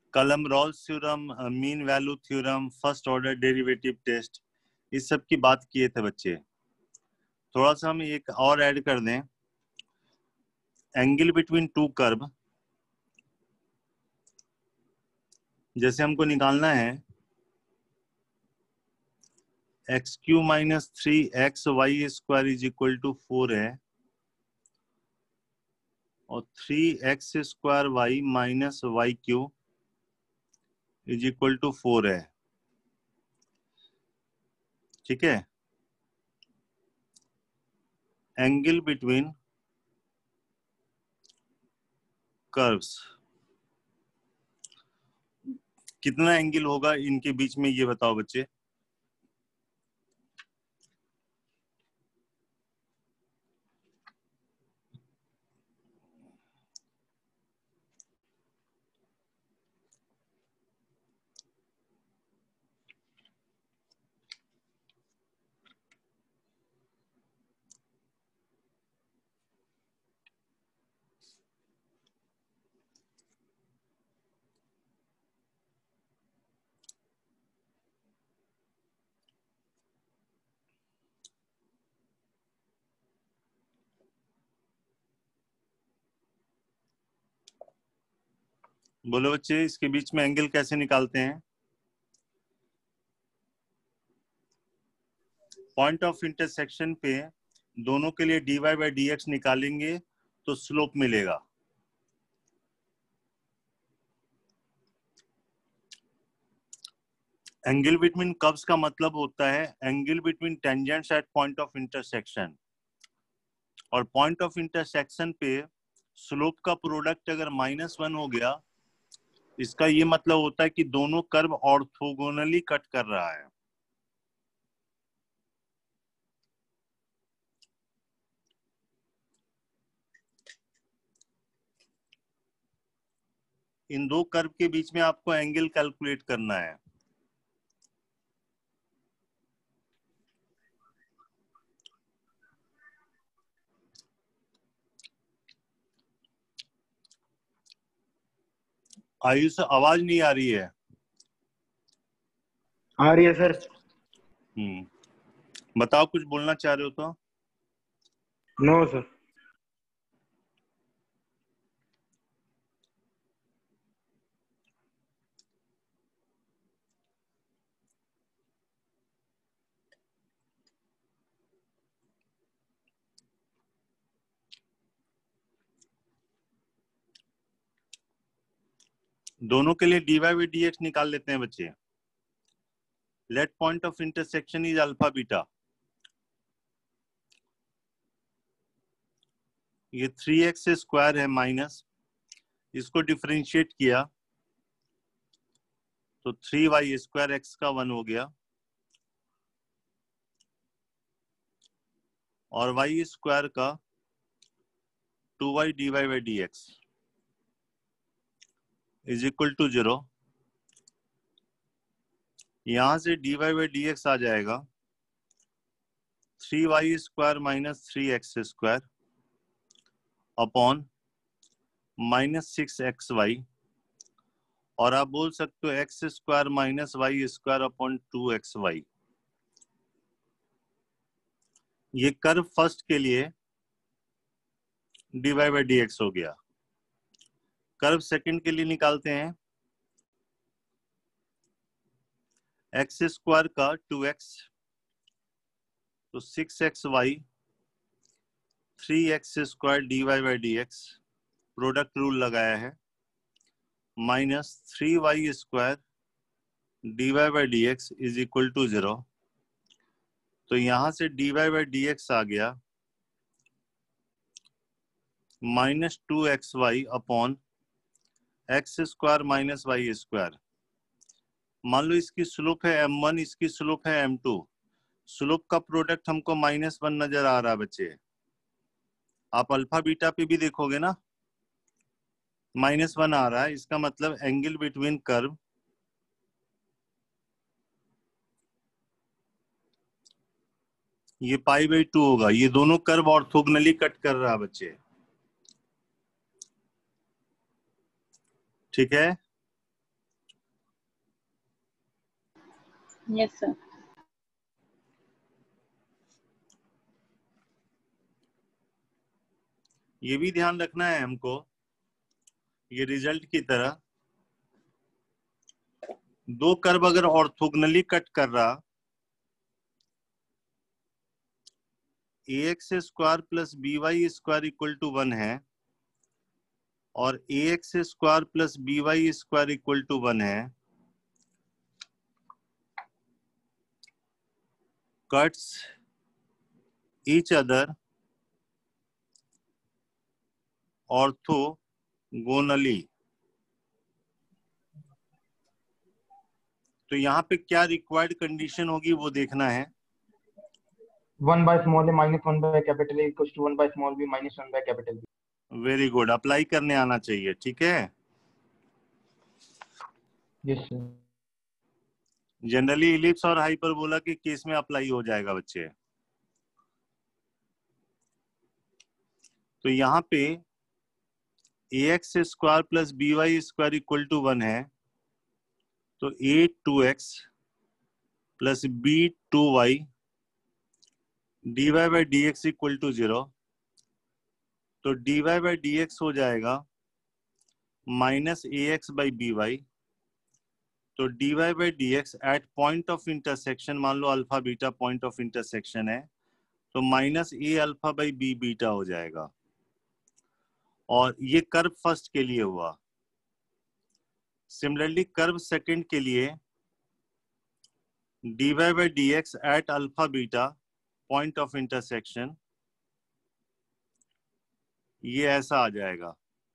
कलम-रॉल्स theorem, mean value theorem, first order derivative test, इस सब की बात किए थे बच्चे। थोड़ा सा हम एक और ऐड कर दें, एंगल बिटवीन टू कर्व। जैसे हमको निकालना है x cube minus 3x y square is equal to 4 है, और 3x square y minus y cube is equal to 4 है। ठीक है, एंगल बिटवीन कर्व्स, कितना एंगल होगा इनके बीच में, ये बताओ बच्चे। बोलो बच्चे, इसके बीच में एंगल कैसे निकालते हैं? पॉइंट ऑफ इंटरसेक्शन पे दोनों के लिए dy बाई dx निकालेंगे तो स्लोप मिलेगा। एंगल बिटवीन कर्व्स का मतलब होता है angle between tangents at point of intersection, और पॉइंट ऑफ इंटरसेक्शन पे स्लोप का प्रोडक्ट अगर -1 हो गया, इसका ये मतलब होता है कि दोनों कर्व ऑर्थोगोनली कट कर रहा है। इन दो कर्व के बीच में आपको एंगल कैलकुलेट करना है। आयुष, आवाज नहीं आ रही है। आ रही है सर। बताओ, कुछ बोलना चाह रहे हो तो। No sir. दोनों के लिए dy बाई dx निकाल लेते हैं बच्चे। Let point of intersection is alpha beta. ये 3x स्क्वायर है माइनस, इसको डिफरेंशिएट किया तो 3y स्क्वायर x का 1 हो गया, और y स्क्वायर का 2y dy by dx is equal to 0। यहां से dy बाई dx आ जाएगा 3y square minus 3x square upon -6xy, और आप बोल सकते हो x square minus y square upon 2xy। ये कर्व फर्स्ट के लिए dy बाई dx हो गया। कर्व सेकंड के लिए निकालते हैं, x स्क्वायर का 2x, तो 6xy 3x square dy by dx, product rule लगाया है, minus 3y square dy by dx is equal to 0। तो यहां से dy बाई dx आ गया -2xy upon x square minus y square. मान लो इसकी स्लोप है m1, इसकी स्लोप है m2, स्लोप का प्रोडक्ट हमको -1 नजर आ रहा है बच्चे। आप अल्फा बीटा पे भी देखोगे ना, -1 आ रहा है, इसका मतलब एंगल बिटवीन कर्व ये π/2 होगा। ये दोनों कर्व ऑर्थोगोनली कट कर रहा है बच्चे। ठीक है, Yes, sir. ये भी ध्यान रखना है हमको, ये रिजल्ट की तरह दो कर्व अगर ऑर्थोगोनली कट कर रहा, ax square plus by square equal to 1 है और ax square plus by square equal to 1 है, कट्स ईच अदर ऑर्थोगोनली। तो यहाँ पे क्या रिक्वायर्ड कंडीशन होगी वो देखना है। 1 by small a minus 1 by capital A equals to 1 by small b minus 1 by capital B. Very good, apply करने आना चाहिए, ठीक है। Yes, sir. जनरली इलिप्स और हाइपरबोला के केस में अप्लाई हो जाएगा बच्चे। तो यहाँ पे ax square plus by square equal to 1 है, तो a 2x plus b 2y dy by dx equal to 0। तो dy बाई dx हो जाएगा माइनस ax बाई by। तो dy by dx at point of intersection, मान लो alpha beta point of intersection है, तो minus a alpha by b beta हो जाएगा। और ये कर्व फर्स्ट के लिए हुआ। सिमिलरली कर्व सेकंड के लिए dy by dx at alpha beta point of intersection, ये ऐसा आ जाएगा।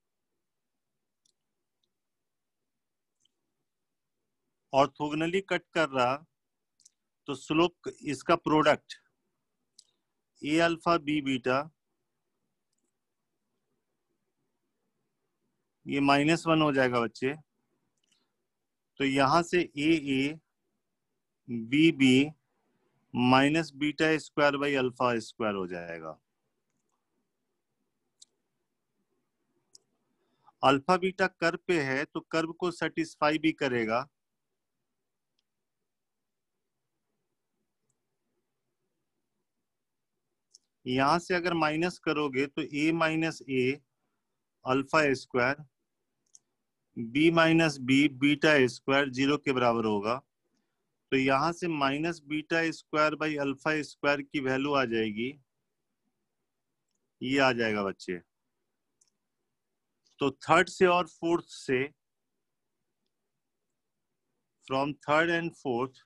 ऑर्थोगोनली कट कर रहा तो स्लोप इसका product a alpha b beta, ये -1 हो जाएगा बच्चे। तो यहां से a b minus beta square by alpha square हो जाएगा। अल्फा बीटा कर्व पे है तो कर्व को सेटिस्फाई भी करेगा। यहां से अगर माइनस करोगे तो a minus a alpha square b minus b beta square 0 के बराबर होगा। तो यहां से minus beta square by alpha square की वैल्यू आ जाएगी, ये आ जाएगा बच्चे। तो थर्ड से और फोर्थ से, फ्रॉम थर्ड एंड फोर्थ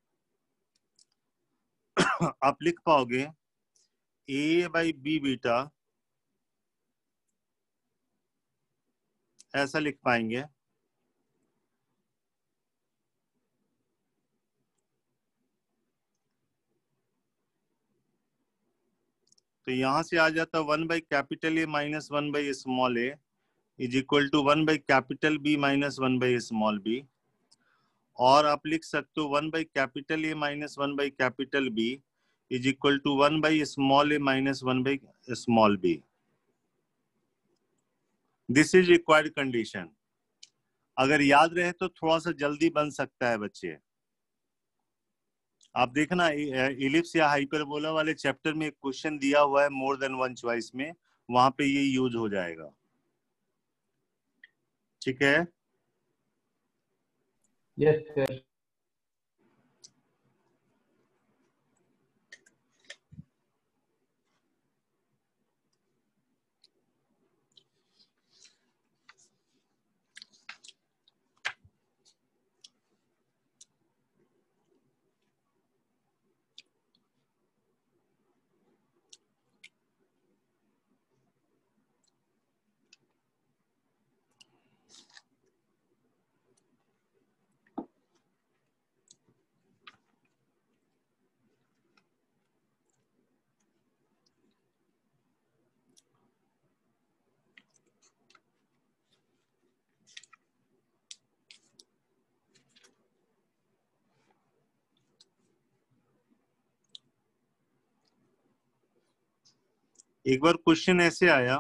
आप लिख पाओगे a बाई बी बीटा, ऐसा लिख पाएंगे। तो यहां से आ जाता 1 by capital A minus 1 by small A is equal to 1 by capital B minus 1 by small B. और आप लिख सकते हो 1 by capital A minus 1 by capital B is equal to 1 by small A minus 1 by small B. This is required condition. अगर याद रहे तो थोड़ा सा जल्दी बन सकता है बच्चे। आप देखना इलिप्स या हाइपरबोला वाले चैप्टर में एक क्वेश्चन दिया हुआ है मोर देन वन चॉइस में, वहां पे ये यूज हो जाएगा, ठीक है। Yes, sir. एक बार क्वेश्चन ऐसे आया,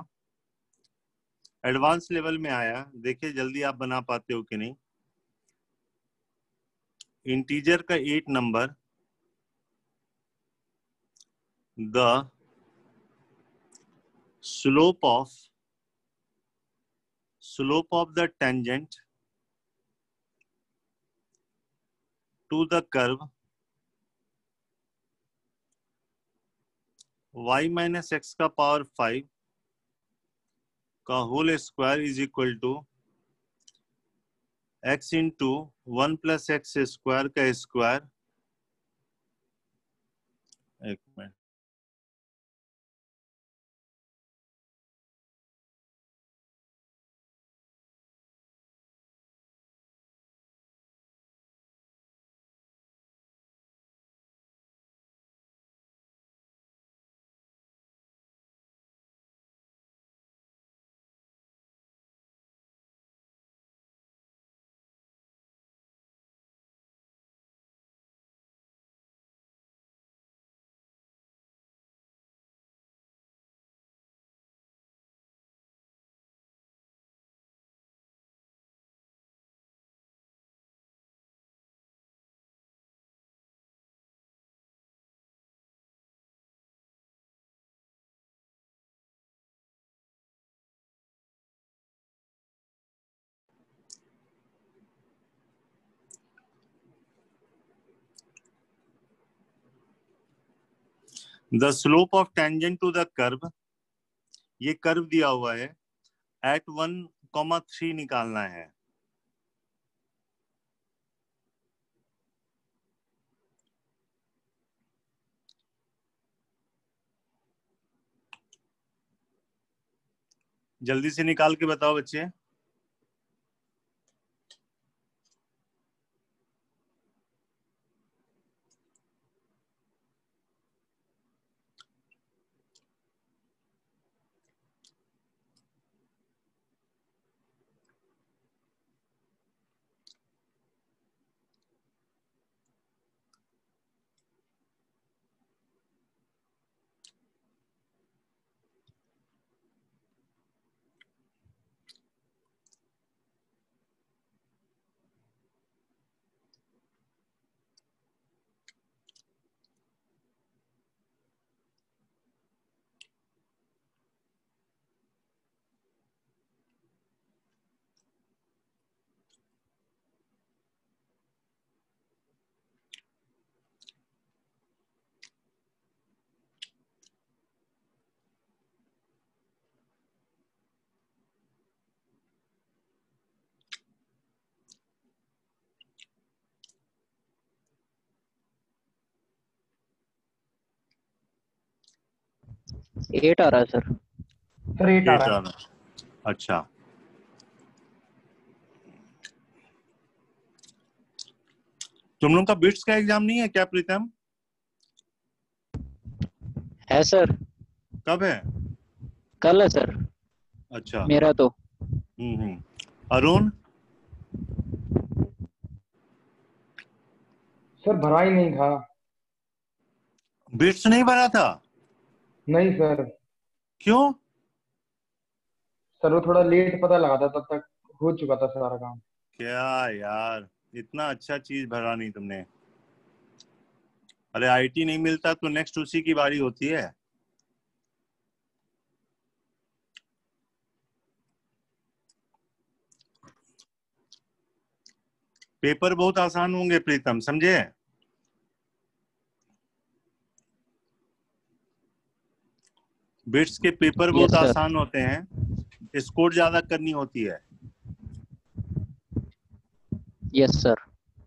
एडवांस लेवल में आया, देखिए जल्दी आप बना पाते हो कि नहीं। इंटीजर का 8 number, the slope of the tangent to the curve y minus x का पावर 5 का whole square is equal to x into 1 plus x square का स्क्वायर। एक minute, the slope of tangent to the curve, ये curve दिया हुआ है, eight 1,3 निकालना है। जल्दी से निकाल के बताओ बच्चे। एट आ रहा है सर। सर 8 आ 8 रहा आ है। रहा है। अच्छा, तुम लोग का बिट्स का एग्जाम नहीं है क्या प्रीतम? है सर, कब है? कल है सर अच्छा, मेरा तो। अरुण? सर भरा ही नहीं था। बिट्स नहीं भरा था? नहीं सर। क्यों? सर वो थोड़ा लेट पता लगा था, तब तक हो चुका था सारा काम। क्या यार, इतना अच्छा चीज भरा नहीं तुमने। अरे आईटी नहीं मिलता तो नेक्स्ट उसी की बारी होती है। पेपर बहुत आसान होंगे प्रीतम, समझे? बिट्स के पेपर बहुत यस सर। आसान होते हैं, स्कोर ज्यादा करनी होती है। Yes sir.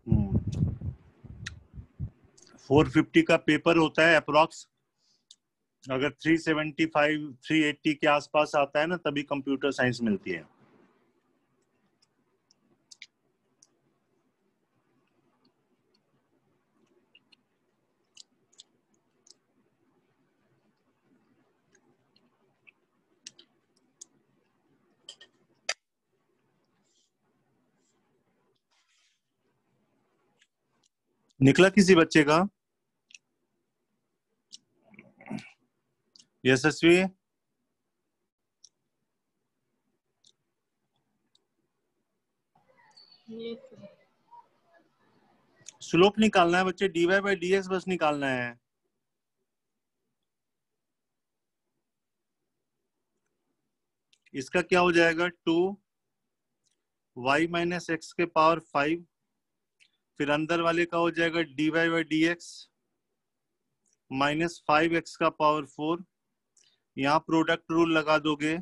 450 का पेपर होता है अप्रोक्स। अगर 375 380 के आसपास आता है ना, तभी कंप्यूटर साइंस मिलती है। निकला किसी बच्चे का? यशस्वी? स्लोप निकालना है बच्चे, dy बाई dx बस निकालना है। इसका क्या हो जाएगा 2y माइनस एक्स के पावर 5, फिर अंदर वाले का हो जाएगा dy by dx minus 5x का पावर 4। यहाँ प्रोडक्ट रूल लगा दोगे,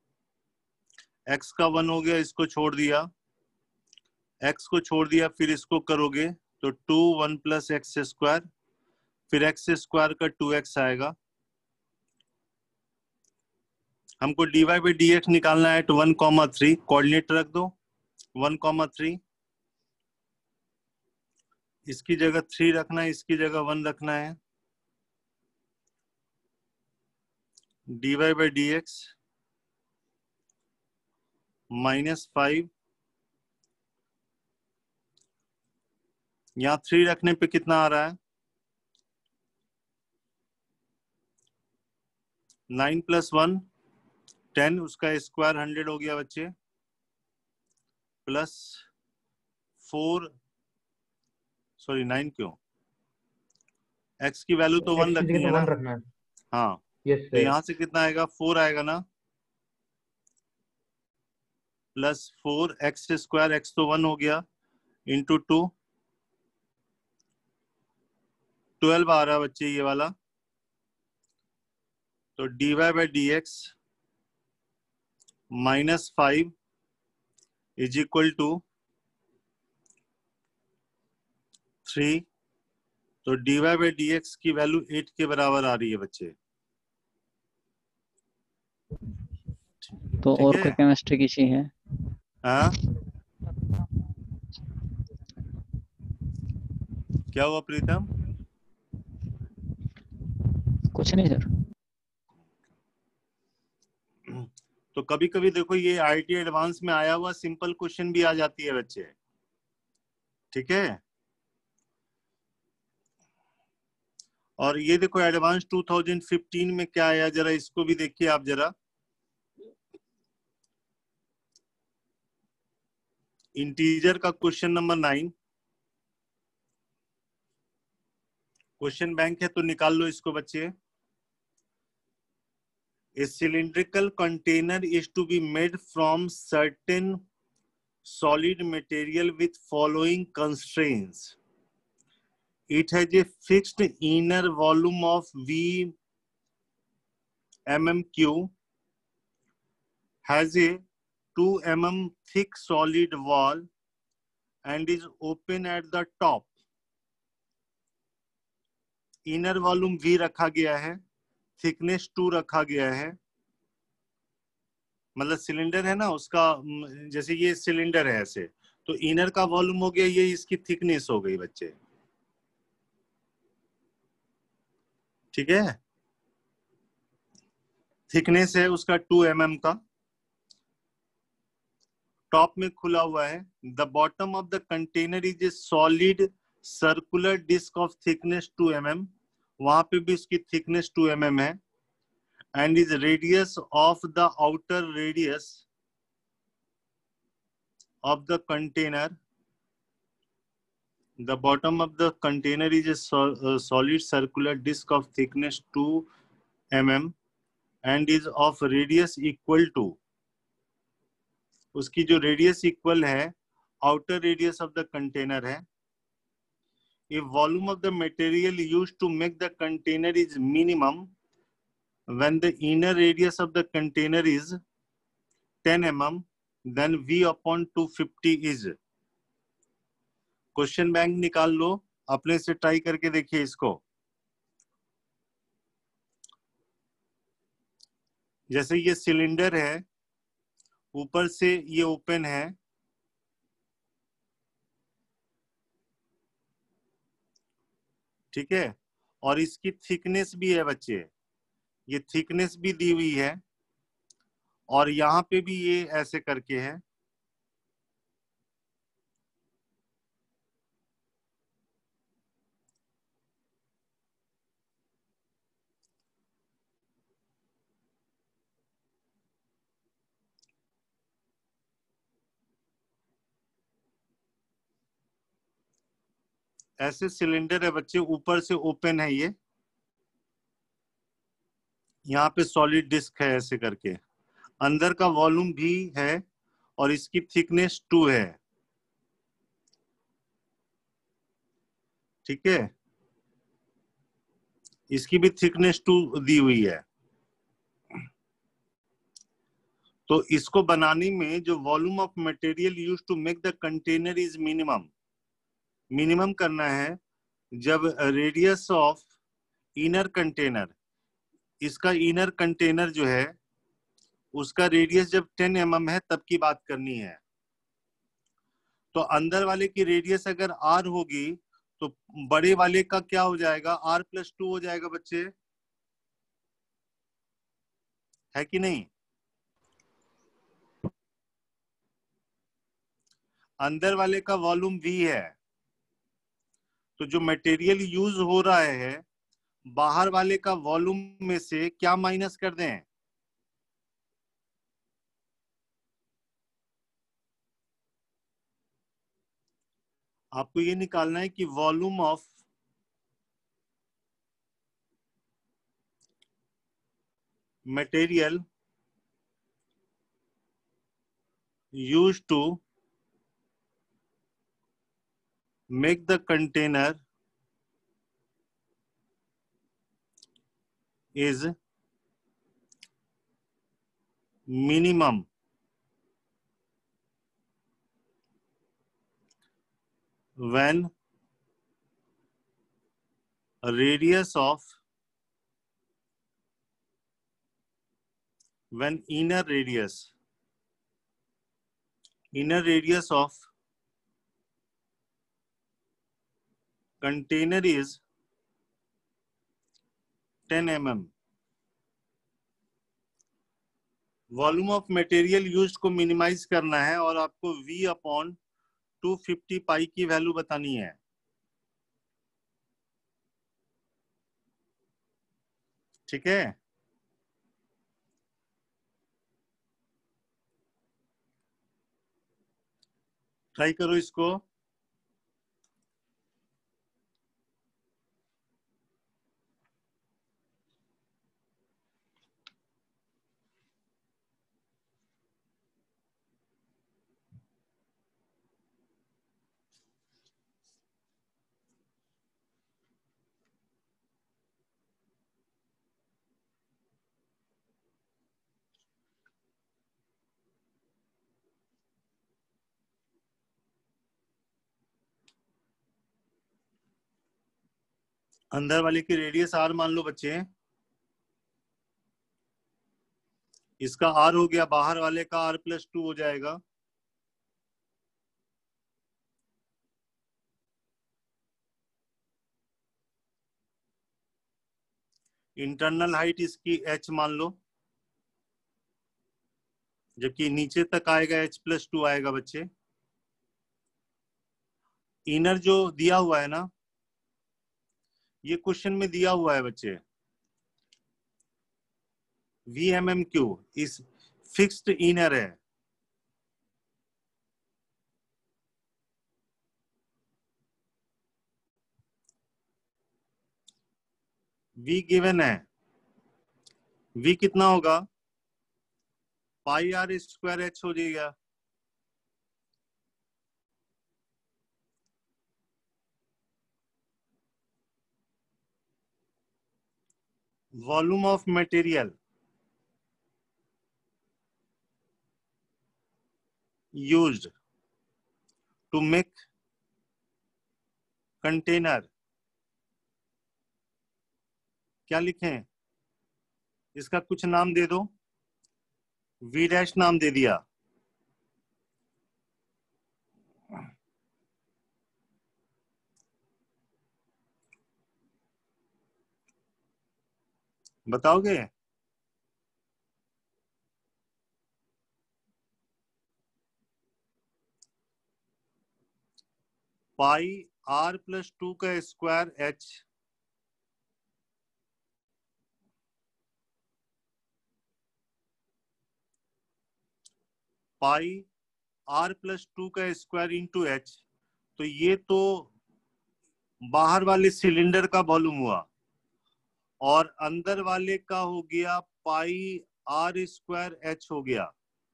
x का 1 हो गया, इसको छोड़ दिया, x को छोड़ दिया, फिर इसको करोगे तो 2 1 प्लस एक्स स्क्वायर, फिर एक्स स्क्वायर का 2x आएगा। हमको dy बाई dx निकालना है, तो 1,3 कोऑर्डिनेट रख दो, 1,3, इसकी जगह 3 रखना है, इसकी जगह 1 रखना है। dy बाई dx माइनस 5, यहाँ 3 रखने पे कितना आ रहा है 9 प्लस 1 10, उसका स्क्वायर 100 हो गया बच्चे, प्लस 4, सॉरी 9 क्यों, x की वैल्यू तो 1 x की रखनी जगह है तो ना। 1 रखना है। हाँ, यस तो सर। यहाँ से कितना आएगा 4 आएगा ना, प्लस 4 एक्स स्क्वायर, एक्स तो 1 हो गया, इंटू 2, 12 आ रहा बच्चे ये वाला। तो dy by dx minus 5 is equal to 3। तो dy बाई dx की वैल्यू 8 के बराबर आ रही है बच्चे। तो ठीक और है, कोई केमिस्ट्री की चीज है? हाँ क्या हुआ प्रीतम? कुछ नहीं सर। तो कभी कभी देखो ये आईटी एडवांस में आया हुआ सिंपल क्वेश्चन भी आ जाती है बच्चे, ठीक है। और ये देखो एडवांस 2015 में क्या आया, जरा इसको भी देखिए आप जरा। इंटीजर का क्वेश्चन नंबर 9, क्वेश्चन बैंक है तो निकाल लो इसको बच्चे। A cylindrical container is to be made from certain solid material with following constraints. It has a fixed inner volume of V mmq, has a 2 mm thick solid wall and is open at the top. Inner volume V रखा गया है, thickness 2 रखा गया है, मतलब cylinder है ना उसका, जैसे ये सिलेंडर है ऐसे, तो इनर का वॉल्यूम हो गया, ये इसकी थिकनेस हो गई बच्चे, ठीक है। थिकनेस है उसका 2 mm का, टॉप में खुला हुआ है। The bottom of the container is a solid circular disc of thickness 2 mm, वहां पे भी इसकी थिकनेस 2 mm है, and is radius of the outer radius of the container, the bottom of the container is a solid circular disc of thickness 2 mm and is of radius equal to, उसकी जो radius equal है outer radius of the container है। If volume of the material used to make the container is minimum when the inner radius of the container is 10 mm, then V upon 250 is। Question bank निकाल लो, अपने से try करके देखिए इसको। जैसे ये सिलेंडर है, ऊपर से ये ओपन है, ठीक है, और इसकी थिकनेस भी है बच्चे, ये थिकनेस भी दी हुई है, और यहाँ पे भी ये ऐसे करके है, ऐसे सिलेंडर है बच्चे, ऊपर से ओपन है ये, यहाँ पे सॉलिड डिस्क है ऐसे करके, अंदर का वॉल्यूम भी है और इसकी थिकनेस 2 है, ठीक है, इसकी भी थिकनेस 2 दी हुई है। तो इसको बनाने में जो volume of material use to make the container is minimum, minimum करना है जब रेडियस ऑफ इनर कंटेनर, इसका इनर कंटेनर जो है उसका रेडियस जब 10 mm है तब की बात करनी है। तो अंदर वाले की रेडियस अगर r होगी तो बड़े वाले का क्या हो जाएगा, r+2 हो जाएगा बच्चे, है कि नहीं? अंदर वाले का वॉल्यूम v है, तो जो मटेरियल यूज हो रहा है बाहर वाले का वॉल्यूम में से क्या माइनस कर दें, आपको ये निकालना है कि volume of material use to make the container is minimum when radius of when inner radius of container is 10 mm। Volume of material used को मिनिमाइज करना है और आपको V/250 पाई की वैल्यू बतानी है, ठीक है। ट्राई करो इसको। अंदर वाले की रेडियस r मान लो बच्चे, इसका r हो गया, बाहर वाले का r+2 हो जाएगा। इंटरनल हाइट इसकी h मान लो, जबकि नीचे तक आएगा h+2 आएगा बच्चे। इनर जो दिया हुआ है ना, ये क्वेश्चन में दिया हुआ है बच्चे, VMMQ इस फिक्स्ड इनर है, V गिवन है, V कितना होगा, πr² h हो जाएगा। Volume of material used to make container, क्या लिखें, इसका कुछ नाम दे दो, V' नाम दे दिया, बताओगे? πr+2 का स्क्वायर h πr+2 का स्क्वायर इंटू h, तो ये तो बाहर वाले सिलेंडर का वॉल्यूम हुआ और अंदर वाले का हो गया पाई आर स्क्वायर एच हो गया।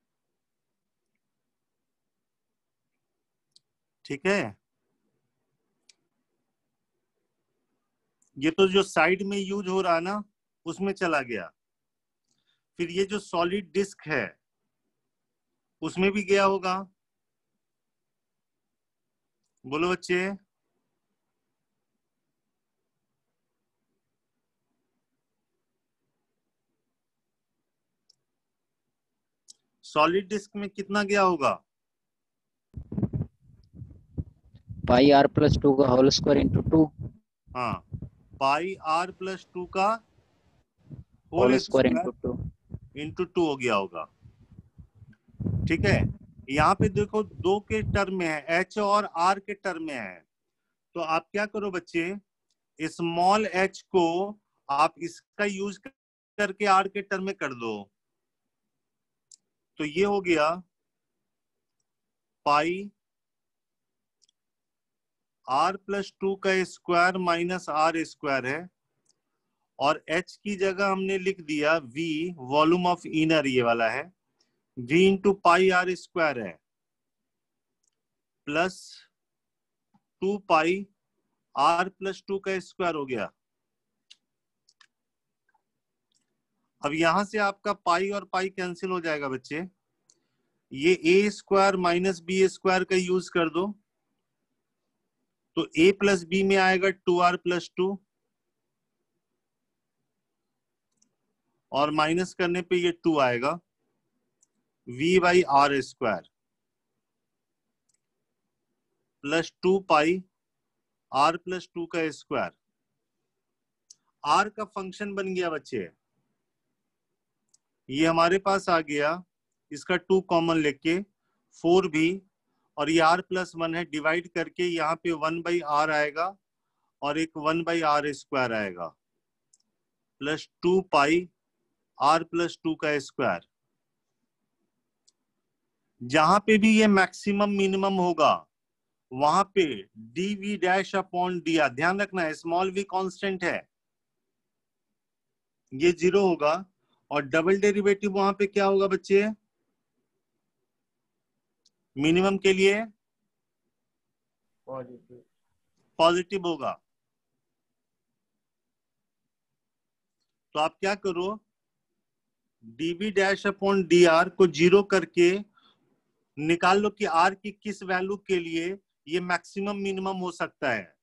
ठीक है, ये तो जो साइड में यूज हो रहा है ना उसमें चला गया। फिर ये जो सॉलिड डिस्क है उसमें भी गया होगा। बोलो बच्चे। सॉलिड डिस्क में कितना गया होगा? पाई आर प्लस 2 का होल स्क्वायर इंटू 2 हाँ, पाई आर प्लस 2 का whole whole square into square 2। Into 2 हो गया होगा। ठीक है, यहाँ पे देखो दो के टर्म में है, एच और आर के टर्म में है। तो आप क्या करो बच्चे, स्मॉल एच को आप इसका यूज करके आर के टर्म में कर दो। तो ये हो गया पाई आर प्लस 2 का स्क्वायर माइनस आर स्क्वायर है, और एच की जगह हमने लिख दिया वी, वॉल्यूम ऑफ इनर ये वाला है, v into pi r square है, प्लस 2 पाई आर प्लस 2 का स्क्वायर हो गया। अब यहां से आपका पाई और पाई कैंसिल हो जाएगा बच्चे। ये a square minus b square का यूज कर दो, तो ए प्लस बी में आएगा 2r प्लस 2, और माइनस करने पे ये 2 आएगा, v by r square plus 2 pi r plus 2 का स्क्वायर। आर का फंक्शन बन गया बच्चे, ये हमारे पास आ गया, इसका 2 कॉमन लेके 4b, और ये r प्लस 1 है, डिवाइड करके यहाँ पे 1 बाई आर आएगा और एक 1 बाई आर स्क्वायर आएगा, प्लस 2 पाई आर प्लस 2 का स्क्वायर। जहां पे भी ये मैक्सिमम मिनिमम होगा वहां पे d v dash upon d r, ध्यान रखना है स्मॉल वी कांस्टेंट है, ये 0 होगा, और डबल डेरिवेटिव वहां पे क्या होगा बच्चे, मिनिमम के लिए पॉजिटिव होगा। तो आप क्या करो, d v dash upon d r को 0 करके निकाल लो कि आर की किस वैल्यू के लिए ये मैक्सिमम मिनिमम हो सकता है।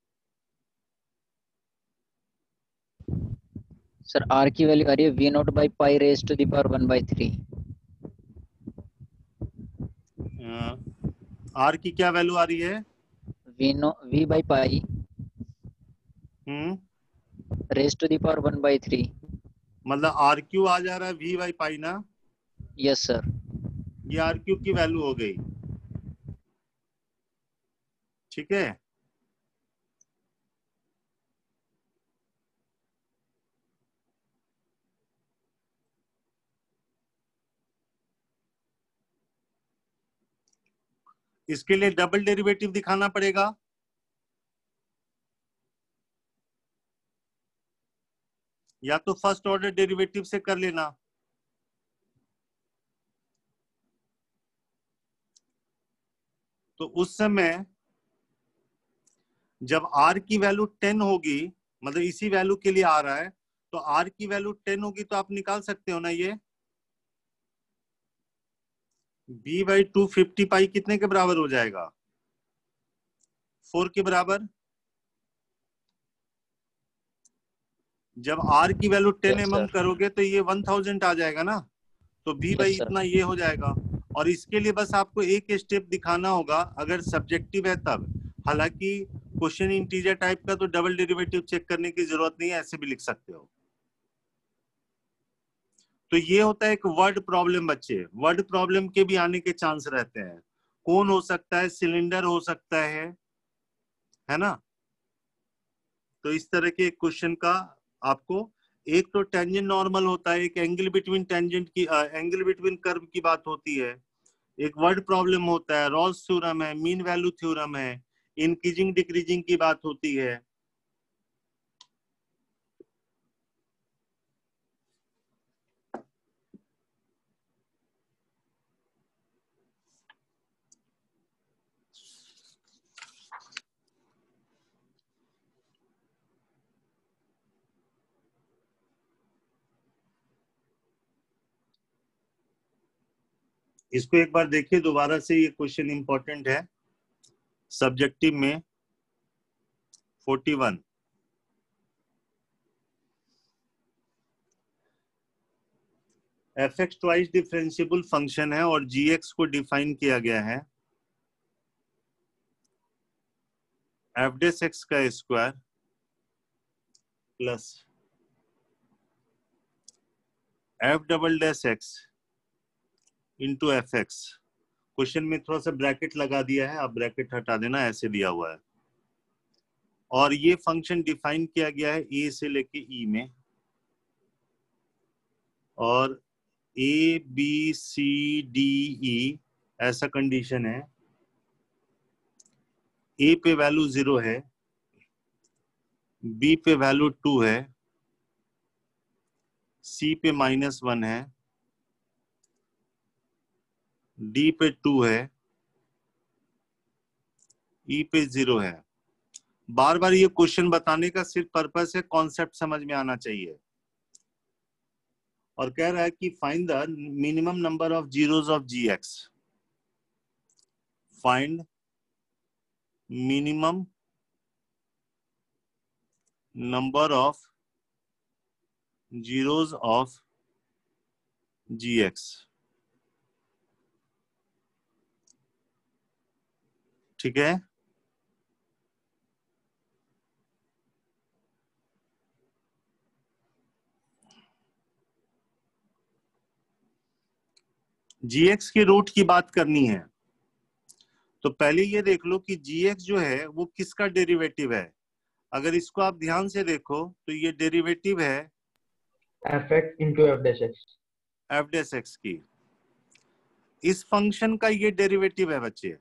सर आर की वैल्यू आ रही है v naught by pi raise to the power 1/3। R की क्या वैल्यू आ रही है? V by pi hmm, raise to the power 1/3। मतलब आर क्यू आ जा रहा है वी बाई पाई ना, यस सर। ये आर क्यू की वैल्यू हो गई। ठीक है, इसके लिए डबल डेरिवेटिव दिखाना पड़ेगा, या तो फर्स्ट ऑर्डर डेरिवेटिव से कर लेना। तो उस समय जब r की वैल्यू 10 होगी, मतलब इसी वैल्यू के लिए आ रहा है, तो r की वैल्यू 10 होगी, तो आप निकाल सकते हो ना, ये b बाई 250 पाई कितने के बराबर हो जाएगा, 4 के बराबर। जब r की वैल्यू 10 mm करोगे तो ये 1000 आ जाएगा ना, तो b बाई इतना ये हो जाएगा। और इसके लिए बस आपको एक स्टेप दिखाना होगा अगर सब्जेक्टिव है तब, हालांकि क्वेश्चन इंटीजर टाइप का तो डबल डेरिवेटिव चेक करने की जरूरत नहीं है, ऐसे भी लिख सकते हो। तो ये होता है एक वर्ड प्रॉब्लम बच्चे, वर्ड प्रॉब्लम के भी आने के चांस रहते हैं। कौन हो सकता है, सिलेंडर हो सकता है ना। तो इस तरह के क्वेश्चन का आपको, एक तो टेंजेंट नॉर्मल होता है, एक एंगल बिटवीन टेंजेंट की, एंगल बिटवीन कर्व की बात होती है, एक वर्ड प्रॉब्लम होता है, रॉल्स थ्योरम है, मीन वैल्यू थ्योरम है, इंक्रीजिंग डिक्रीजिंग की बात होती है। इसको एक बार देखिए दोबारा से, ये क्वेश्चन इंपॉर्टेंट है सब्जेक्टिव में 41। F x twice differentiable function है और जी एक्स को डिफाइन किया गया है एफ डेस एक्स का square plus f double dash x into f x. Question में थोड़ा सा ब्रैकेट लगा दिया है, आप ब्रैकेट हटा देना, ऐसे दिया हुआ है। और ये फंक्शन डिफाइन किया गया है ए से लेके ई में, और A B C D E ऐसा कंडीशन है। ए पे वैल्यू 0 है, बी पे वैल्यू 2 है, सी पे -1 है, डी पे 2 है, ई पे 0 है। बार बार ये क्वेश्चन बताने का सिर्फ पर्पस है, कॉन्सेप्ट समझ में आना चाहिए। और कह रहा है कि find the minimum number of zeros of g x. Find minimum number of zeros of g x. ठीक है, जी एक्स के रूट की बात करनी है तो पहले ये देख लो कि जी एक्स जो है वो किसका डेरिवेटिव है। अगर इसको आप ध्यान से देखो तो ये डेरिवेटिव है f x into f dash x, f dash x की। इस फंक्शन का ये डेरिवेटिव है बच्चे।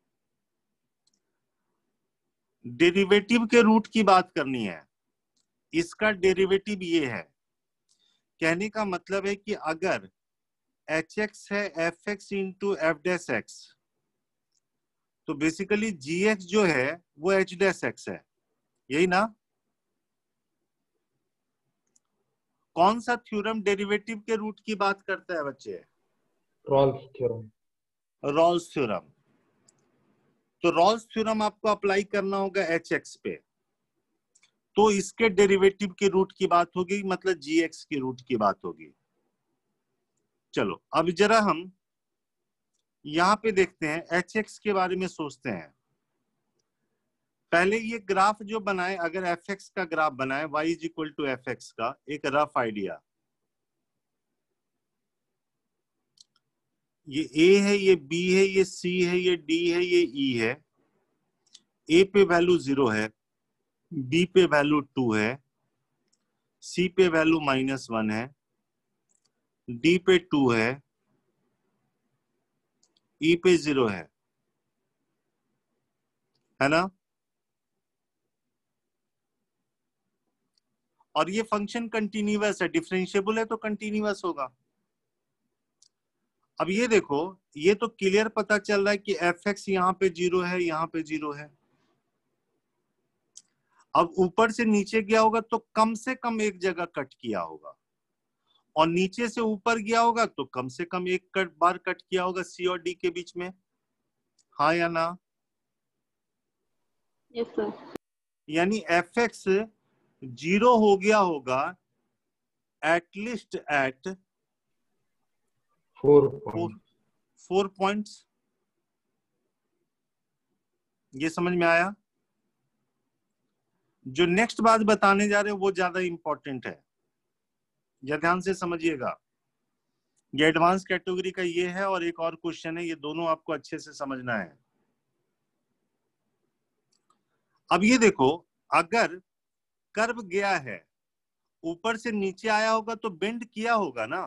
डेरिवेटिव के रूट की बात करनी है, इसका डेरिवेटिव ये है। कहने का मतलब है कि अगर एच एक्स है f x into f dash x, तो बेसिकली जी एक्स जो है वो एच डैश एक्स है, यही ना। कौन सा थ्योरम डेरिवेटिव के रूट की बात करता है बच्चे? Rolle's theorem. Rolle's theorem. तो रॉल्स थ्योरम आपको अप्लाई करना होगा एच एक्स पे, तो इसके डेरिवेटिव के रूट की बात होगी, मतलब जी एक्स की रूट की बात होगी। चलो अब जरा हम यहां पे देखते हैं, एच एक्स के बारे में सोचते हैं। पहले ये ग्राफ जो बनाए, अगर एफ एक्स का ग्राफ बनाए y is equal to f x का, एक रफ आइडिया। ये a है, ये b है, ये c है, ये d है, ये e है। a पे वैल्यू 0 है, b पे वैल्यू 2 है, c पे वैल्यू -1 है, d पे 2 है, e पे 0 है ना। और ये फंक्शन कंटिन्यूअस है, डिफरेंशिएबल है तो कंटिन्यूअस होगा। अब ये देखो, ये तो क्लियर पता चल रहा है कि एफ एक्स यहाँ पे 0 है, यहाँ पे 0 है। अब ऊपर से नीचे गया होगा तो कम से कम एक जगह कट किया होगा, और नीचे से ऊपर गया होगा तो कम से कम एक बार कट किया होगा सी और डी के बीच में, हाँ या ना? Yes sir. यानी एफ एक्स 0 हो गया होगा एटलीस्ट एट 4 पॉइंट्स। ये समझ में आया? जो नेक्स्ट बात बताने जा रहे हैं वो ज्यादा इंपॉर्टेंट है, या ध्यान से समझिएगा। ये एडवांस कैटेगरी का ये है, और एक और क्वेश्चन है, ये दोनों आपको अच्छे से समझना है। अब ये देखो, अगर कर्व गया है, ऊपर से नीचे आया होगा तो बेंड किया होगा ना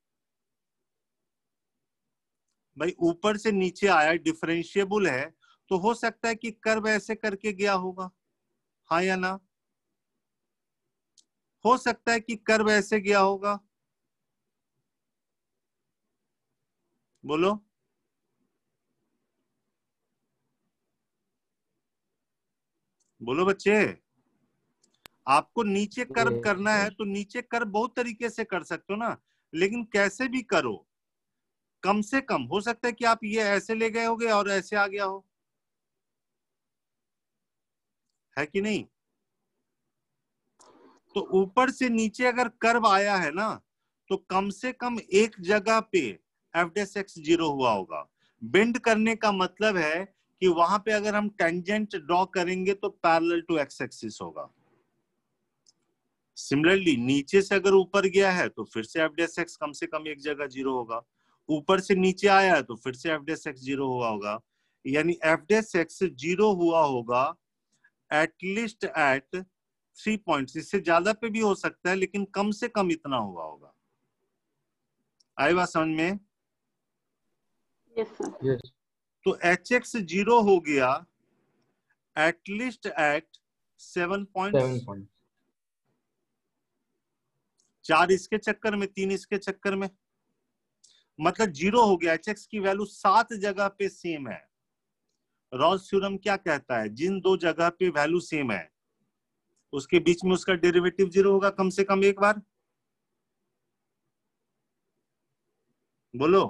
भाई। ऊपर से नीचे आया, डिफरेंशिएबल है, तो हो सकता है कि कर्व ऐसे करके गया होगा, हाँ या ना? हो सकता है कि कर्व ऐसे गया होगा, बोलो। बोलो बच्चे, आपको नीचे कर्व करना है तो नीचे कर्व बहुत तरीके से कर सकते हो ना, लेकिन कैसे भी करो, कम से कम हो सकता है कि आप ये ऐसे ले गए होगे और ऐसे आ गया हो, है कि नहीं? तो ऊपर से नीचे अगर कर्व आया है ना, तो कम से कम एक जगह पे एफ डैश एक्स 0 हुआ होगा। बेंड करने का मतलब है कि वहां पे अगर हम टेंजेंट ड्रॉ करेंगे तो पैरेलल टू एक्स एक्सिस होगा। सिमिलरली नीचे से अगर ऊपर गया है तो फिर से एफ डैश एक्स कम से कम एक जगह 0 होगा, ऊपर से नीचे आया है तो फिर से एफ डैश एक्स 0 हुआ होगा, यानी एफ डैश एक्स 0 हुआ होगा एटलीस्ट एट 3 पॉइंट्स। इससे ज्यादा पे भी हो सकता है, लेकिन कम से कम इतना हुआ होगा। आई बात समझ में? Yes sir. यस। तो एच एक्स 0 हो गया एटलीस्ट एट 7 पॉइंट्स, 7 पॉइंट। 4 इसके चक्कर में, 3 इसके चक्कर में, मतलब 0 हो गया। एच एक्स की वैल्यू 7 जगह पे सेम है। रॉल्स थ्योरम क्या कहता है? जिन दो जगह पे वैल्यू सेम है उसके बीच में उसका डेरिवेटिव 0 होगा कम से कम एक बार। बोलो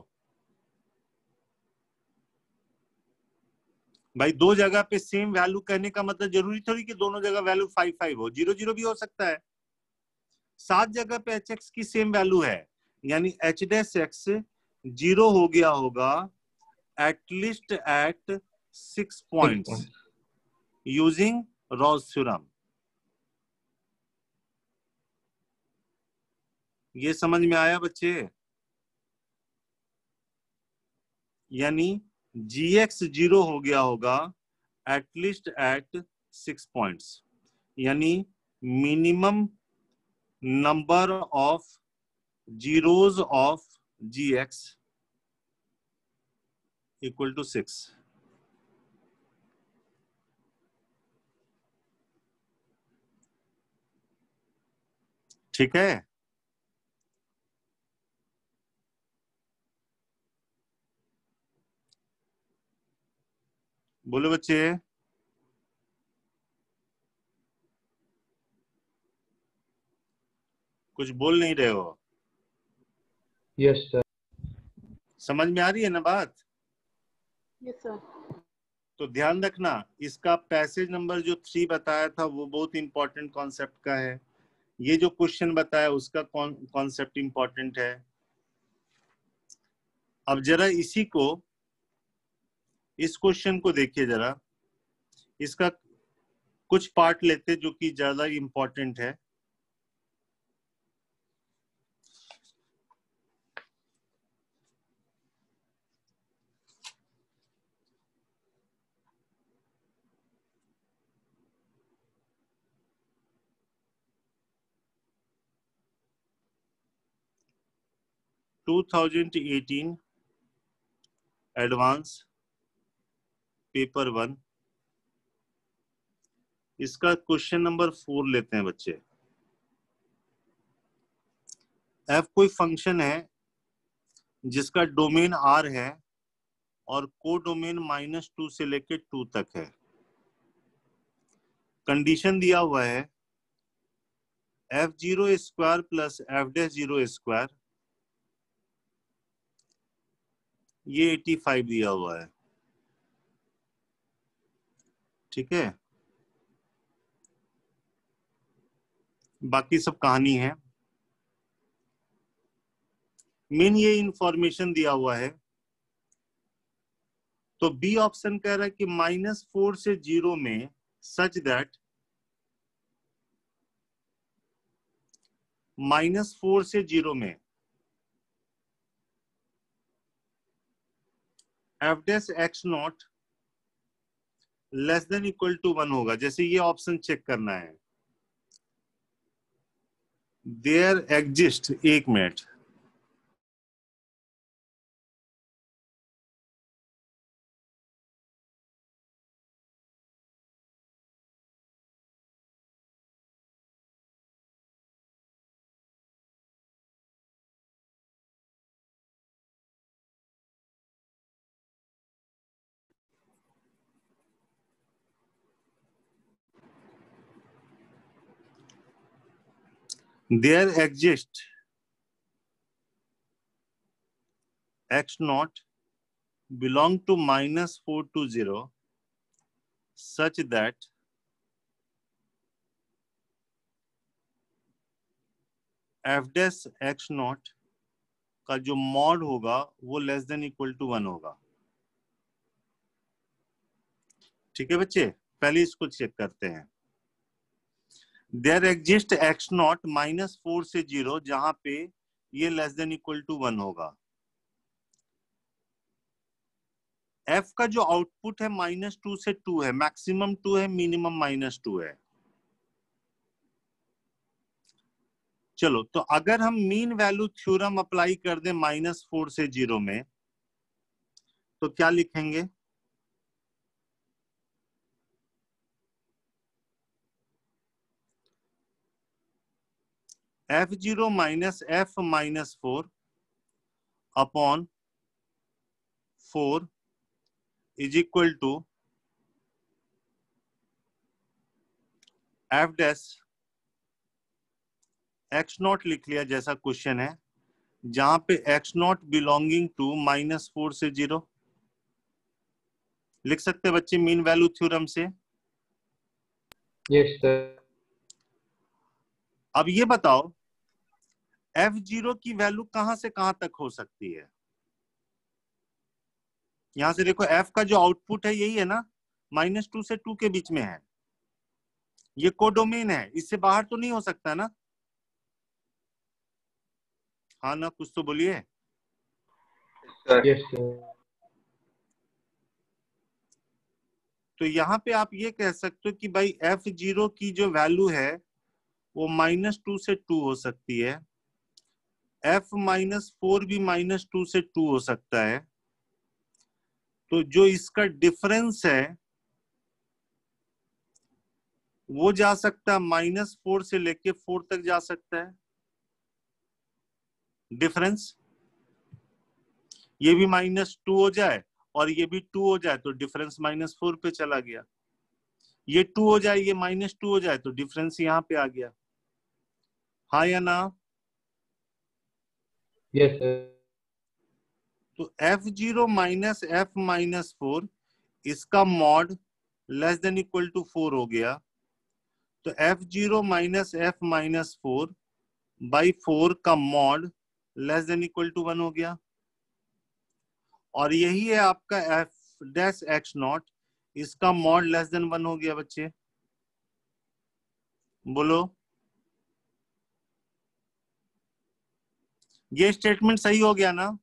भाई, दो जगह पे सेम वैल्यू कहने का मतलब जरूरी थोड़ी कि दोनों जगह वैल्यू 5 5 हो, 0 0 भी हो सकता है। 7 जगह पे एच एक्स की सेम वैल्यू है, यानी एच डैश एक्स 0 हो गया होगा at least at 6 points using Rolle's theorem. ये समझ में आया बच्चे? यानी जी एक्स 0 हो गया होगा एटलीस्ट एट 6 पॉइंट्स, यानी minimum number of zeros of g x equal to 6। ठीक है? बोलो बच्चे। कुछ बोल नहीं रहे हो? Yes sir. समझ में आ रही है ना बात? Yes sir. तो ध्यान रखना, इसका पैसेज नंबर जो 3 बताया था वो बहुत इंपॉर्टेंट कॉन्सेप्ट का है। ये जो क्वेश्चन बताया उसका कॉन्सेप्ट इंपॉर्टेंट है। अब जरा इसी को, इस क्वेश्चन को देखिए जरा, इसका कुछ पार्ट लेते जो कि ज्यादा इंपॉर्टेंट है। टू 2018 एडवांस पेपर 1, इसका क्वेश्चन नंबर 4 लेते हैं बच्चे। एफ कोई फंक्शन है जिसका डोमेन आर है और को डोमेन -2 से लेकर 2 तक है। कंडीशन दिया हुआ है f0² प्लस f'0², ये 85 दिया हुआ है। ठीक है, बाकी सब कहानी है। मेन ये इंफॉर्मेशन दिया हुआ है। तो बी ऑप्शन कह रहा है कि -4 से 0 में सच दैट -4 से 0 में f dash x naught less than equal to 1 होगा। जैसे ये ऑप्शन चेक करना है, there exist, 1 minute, there exists x naught belong to -4 to 0 such that f dash x naught का जो मॉड होगा वो लेस देन इक्वल टू 1 होगा। ठीक है बच्चे, पहले इसको चेक करते हैं। देयर एग्जिस्ट एक्स नॉट -4 से 0 जहां पे ये लेस देन इक्वल टू 1 होगा। f का जो आउटपुट है -2 से 2 है, मैक्सिमम 2 है, मिनिमम -2 है। चलो, तो अगर हम मीन वैल्यू थ्योरम अप्लाई कर दें -4 से 0 में तो क्या लिखेंगे? f0 minus f -4 upon 4 is equal to f dash x naught लिख लिया जैसा क्वेश्चन है, जहां पे x नॉट बिलोंगिंग टू -4 से 0 लिख सकते हैं बच्चे मीन वैल्यू थ्योरम से। Yes sir. अब ये बताओ f0 की वैल्यू कहां से कहां तक हो सकती है? यहां से देखो f का जो आउटपुट है यही है ना, -2 से 2 के बीच में है, ये कोडोमेन है, इससे बाहर तो नहीं हो सकता ना? हाँ ना, कुछ तो बोलिए। Yes sir. तो यहाँ पे आप ये कह सकते हो कि भाई f0 की जो वैल्यू है वो -2 से 2 हो सकती है, f -4 भी -2 से 2 हो सकता है। तो जो इसका डिफरेंस है वो जा सकता है -4 से लेके 4 तक जा सकता है डिफरेंस। ये भी -2 हो जाए और ये भी 2 हो जाए तो डिफरेंस -4 पे चला गया। ये 2 हो जाए, ये -2 हो जाए तो डिफरेंस यहाँ पे आ गया। हाँ या ना? Yes sir. तो f0 माइनस f -4 इसका mod less than equal to 4 हो गया। तो f0 माइनस f -4 बाई 4 का mod less than equal to 1 हो गया। और यही है आपका f डैश x नॉट, इसका मॉड लेस देन 1 हो गया बच्चे। बोलो, ये स्टेटमेंट सही हो गया ना?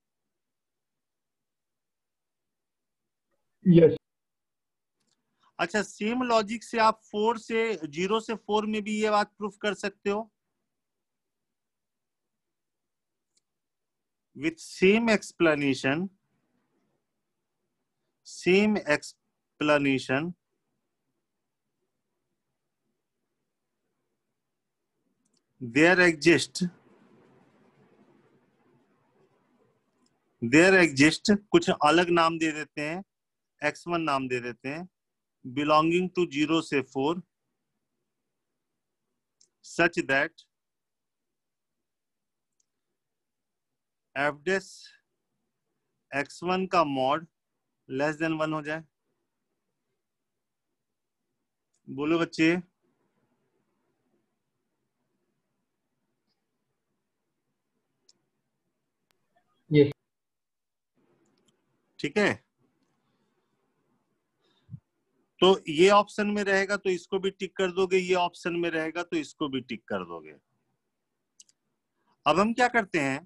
यस। अच्छा, सेम लॉजिक से आप 4 से 0 से 4 में भी ये बात प्रूफ कर सकते हो with same explanation. There exist कुछ अलग नाम दे देते हैं, x1 नाम दे देते हैं, बिलोंगिंग टू 0 से 4 such that f dash x1 का मॉड लेस देन 1 हो जाए। बोलो बच्चे। यस। ठीक है, तो ये ऑप्शन में रहेगा तो इसको भी टिक कर दोगे, ये ऑप्शन में रहेगा तो इसको भी टिक कर दोगे। अब हम क्या करते हैं,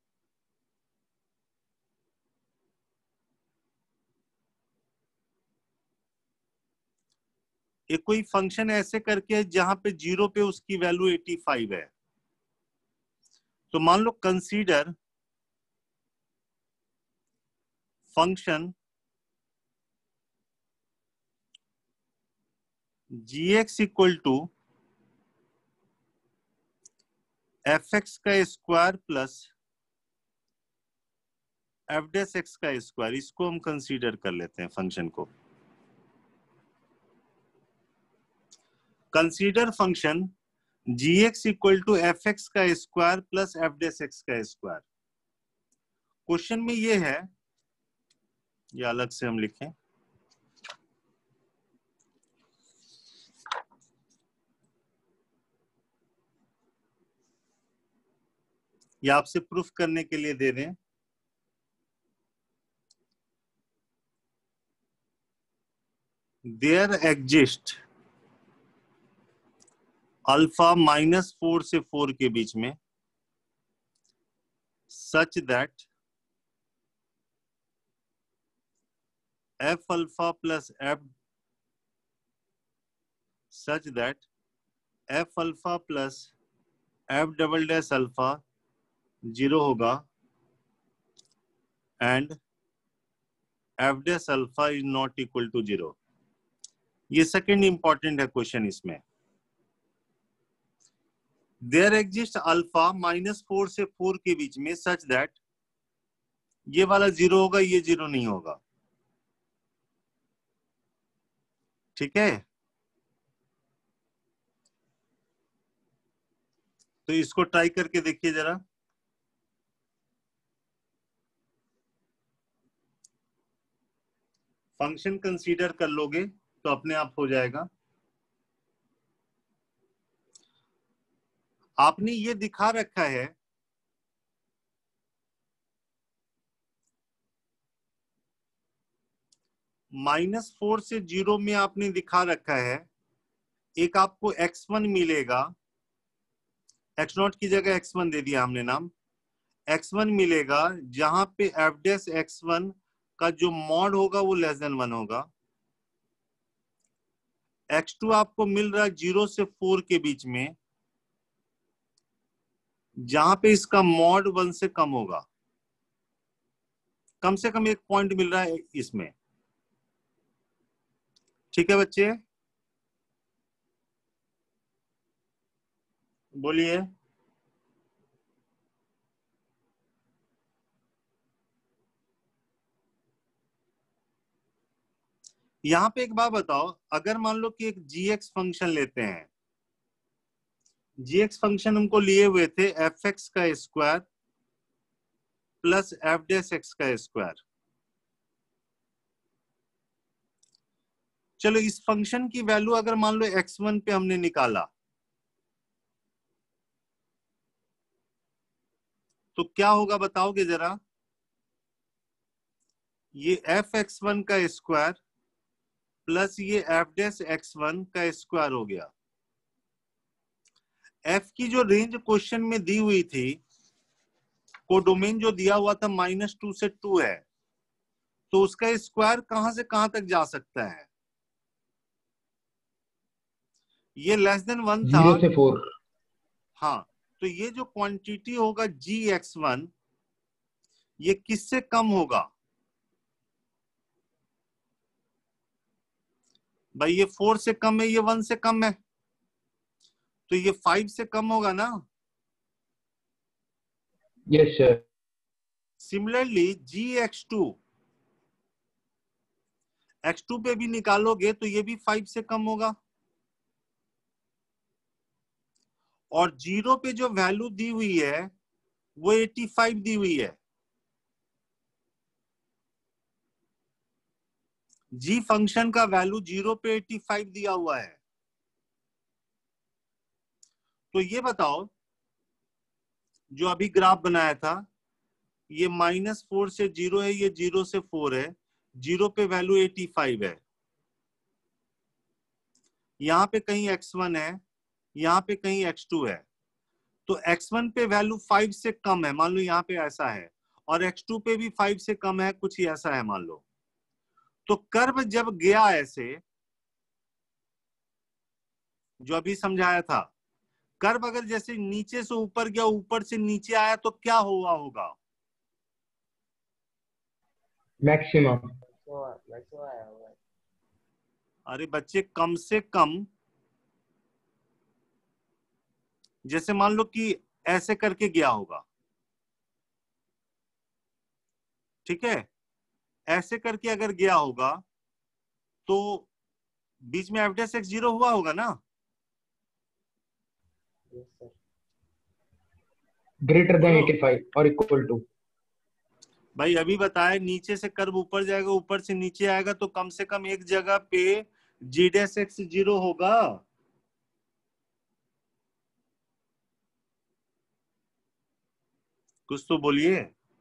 एक कोई फंक्शन ऐसे करके जहां पे 0 पे उसकी वैल्यू 85 है। तो मान लो consider function gx equal to fx का square plus f dash x का स्क्वायर, इसको हम कंसीडर कर लेते हैं फंक्शन को। Consider function g x equal to f x का square plus f dash x का स्क्वायर। क्वेश्चन में ये है, ये अलग से हम लिखें, ये आपसे प्रूफ करने के लिए दे दें। देयर एग्जिस्ट अल्फा -4 से 4 के बीच में such that f alpha plus f such that f alpha plus f double dash alpha 0 होगा and f dash alpha is not equal to 0। ये सेकंड इंपॉर्टेंट है क्वेश्चन इसमें। देयर एग्जिस्ट अल्फा -4 से 4 के बीच में सच दैट ये वाला 0 होगा, ये 0 नहीं होगा। ठीक है, तो इसको ट्राई करके देखिए जरा। फंक्शन कंसीडर कर लोगे तो अपने आप हो जाएगा। आपने ये दिखा रखा है -4 से 0 में आपने दिखा रखा है, एक आपको x1 मिलेगा, x0 की जगह x1 दे दिया हमने नाम, x1 मिलेगा जहां पे f डैश x1 का जो मॉड होगा वो <1 होगा। x2 आपको मिल रहा है 0 से 4 के बीच में, जहां पे इसका मॉड 1 से कम होगा। कम से कम एक पॉइंट मिल रहा है इसमें। ठीक है बच्चे, बोलिए। यहां पे एक बात बताओ, अगर मान लो कि एक gx फंक्शन लेते हैं, gx फंक्शन हमको लिए हुए थे एफ एक्स का square plus f dash x का स्क्वायर। चलो इस फंक्शन की वैल्यू अगर मान लो x1 पे हमने निकाला तो क्या होगा बताओगे जरा? ये एफ x1 का स्क्वायर प्लस ये एफ डैश x1 का स्क्वायर हो गया। एफ की जो रेंज क्वेश्चन में दी हुई थी, कोडोमेन जो दिया हुआ था -2 से 2 है, तो उसका स्क्वायर कहां से कहां तक जा सकता है? ये <1 था, 0 से 4। हाँ, तो ये जो क्वांटिटी होगा gx1 ये किससे कम होगा भाई? ये 4 से कम है, ये 1 से कम है, तो ये 5 से कम होगा ना। Yes sir. Similarly gx2 x2 पे भी निकालोगे तो ये भी 5 से कम होगा, और 0 पे जो वैल्यू दी हुई है वो 85 दी हुई है। g फंक्शन का वैल्यू 0 पे 85 दिया हुआ है। तो ये बताओ, जो अभी ग्राफ बनाया था, ये -4 से 0 है, ये 0 से 4 है, 0 पे वैल्यू 85 है, यहां पे कहीं x1 है, यहां पे कहीं x2 है, तो x1 पे वैल्यू 5 से कम है, मान लो यहाँ पे ऐसा है, और x2 पे भी 5 से कम है, कुछ ही ऐसा है मान लो। तो कर्व जब गया ऐसे, जो अभी समझाया था, कर्व अगर जैसे नीचे से ऊपर गया, ऊपर से नीचे आया, तो क्या हुआ होगा? मैक्सिमम। अरे बच्चे, कम से कम, जैसे मान लो कि ऐसे करके गया होगा, ठीक है, ऐसे करके अगर गया होगा तो बीच में एफ डैश एक्स 0 हुआ होगा ना। ग्रेटर देन बोलो 85 और इक्वल टू। भाई, अभी बताया नीचे से कर्व ऊपर जाएगा, ऊपर से नीचे आएगा, तो कम से कम एक जगह पे जी डैश एक्स 0 होगा। कुछ तो बोलिए।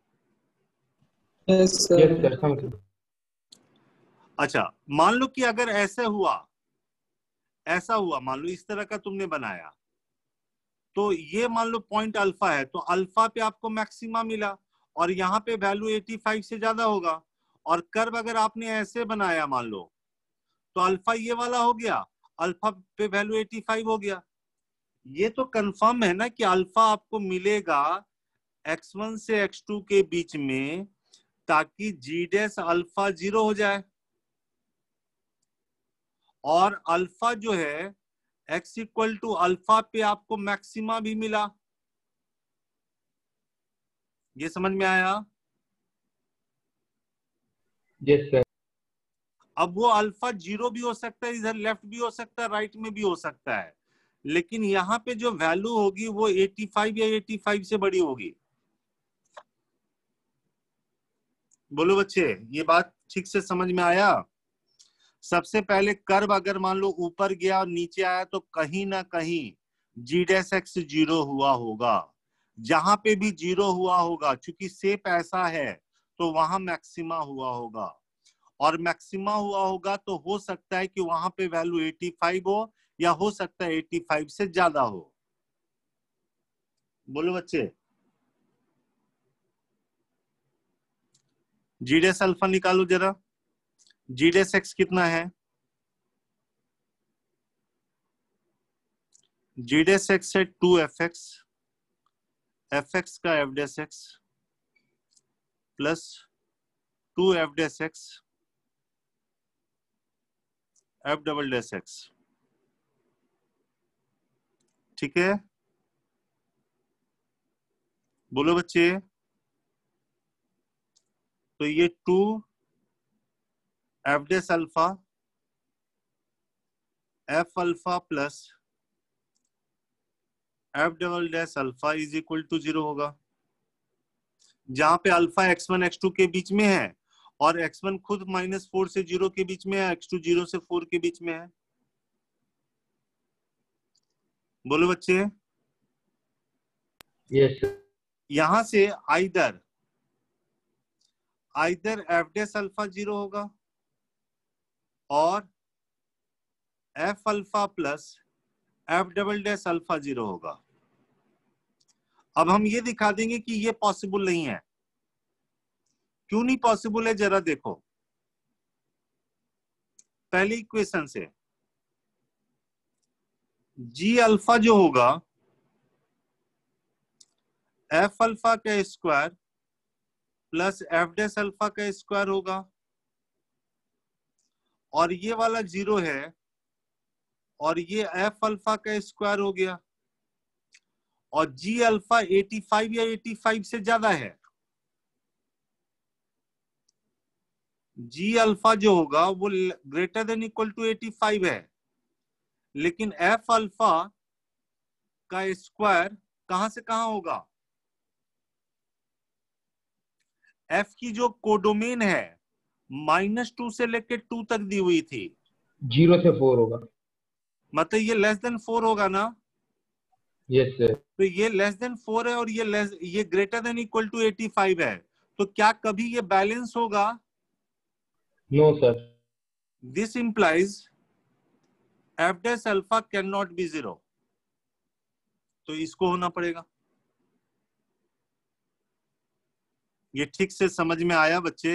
Yes yes sir. सर, समझ गए। अच्छा, मान लो कि अगर ऐसा हुआ, मान लो इस तरह का तुमने बनाया, तो ये मान लो पॉइंट अल्फा है, तो अल्फा पे आपको मैक्सिमा मिला और यहाँ पे वैल्यू 85 से ज्यादा होगा। और कर्व अगर आपने ऐसे बनाया मान लो, तो अल्फा ये वाला हो गया, अल्फा पे वैल्यू 85 हो गया। ये तो कंफर्म है ना कि अल्फा आपको मिलेगा x1 से x2 के बीच में, ताकि जी डैश अल्फा 0 हो जाए। और अल्फा जो है x इक्वल टू अल्फा पे आपको मैक्सिमा भी मिला। ये समझ में आया? Yes sir. अब वो अल्फा 0 भी हो सकता है, इधर लेफ्ट भी हो सकता है, राइट में भी हो सकता है, लेकिन यहाँ पे जो वैल्यू होगी वो 85 या 85 से बड़ी होगी। बोलो बच्चे, ये बात ठीक से समझ में आया? सबसे पहले कर्व अगर मान लो ऊपर गया और नीचे आया, तो कहीं ना कहीं जी डैश एक्स 0 हुआ होगा। जहां पे भी 0 हुआ होगा, चूंकि शेप ऐसा है, तो वहां मैक्सिमा हुआ होगा। और मैक्सिमा हुआ होगा तो हो सकता है कि वहां पे वैल्यू 85 हो, या हो सकता है 85 से ज्यादा हो। बोलो बच्चे, जी डैश अल्फा निकालो जरा। जी डैश एक्स कितना है? जी डैश एक्स है 2f(x), f(x) का f dash x plus 2f dash x f double dash x. ठीक है, बोलो बच्चे। तो ये 2f dash alpha f alpha plus f double dash alpha is equal to 0 होगा, जहां पे अल्फा x1 x2 के बीच में है और x1 खुद -4 से 0 के बीच में है, x2 0 से 4 के बीच में है। बोलो बच्चे। Yes sir. यहां से आइदर f डैश अल्फा 0 होगा और f alpha plus f double dash alpha 0 होगा। अब हम ये दिखा देंगे कि ये पॉसिबल नहीं है। क्यों नहीं पॉसिबल है, जरा देखो। पहली इक्वेशन से जी अल्फा जो होगा f अल्फा का square plus f dash alpha का स्क्वायर होगा, और ये वाला 0 है, और ये f अल्फा का स्क्वायर हो गया, और जी अल्फा 85 या 85 से ज्यादा है। जी अल्फा जो होगा वो ग्रेटर देन इक्वल टू 85 है, लेकिन f अल्फा का स्क्वायर कहां से कहां होगा? f की जो कोडोमेन है -2 से लेकर 2 तक दी हुई थी, 0 से 4 होगा। मतलब ये लेस देन 4 होगा ना? Yes sir. तो ये लेस देन 4 है और ये ग्रेटर देन इक्वल टू 85 है, तो क्या कभी ये बैलेंस होगा? No sir. This implies f dash alpha can not be 0, तो इसको होना पड़ेगा। ये ठीक से समझ में आया बच्चे?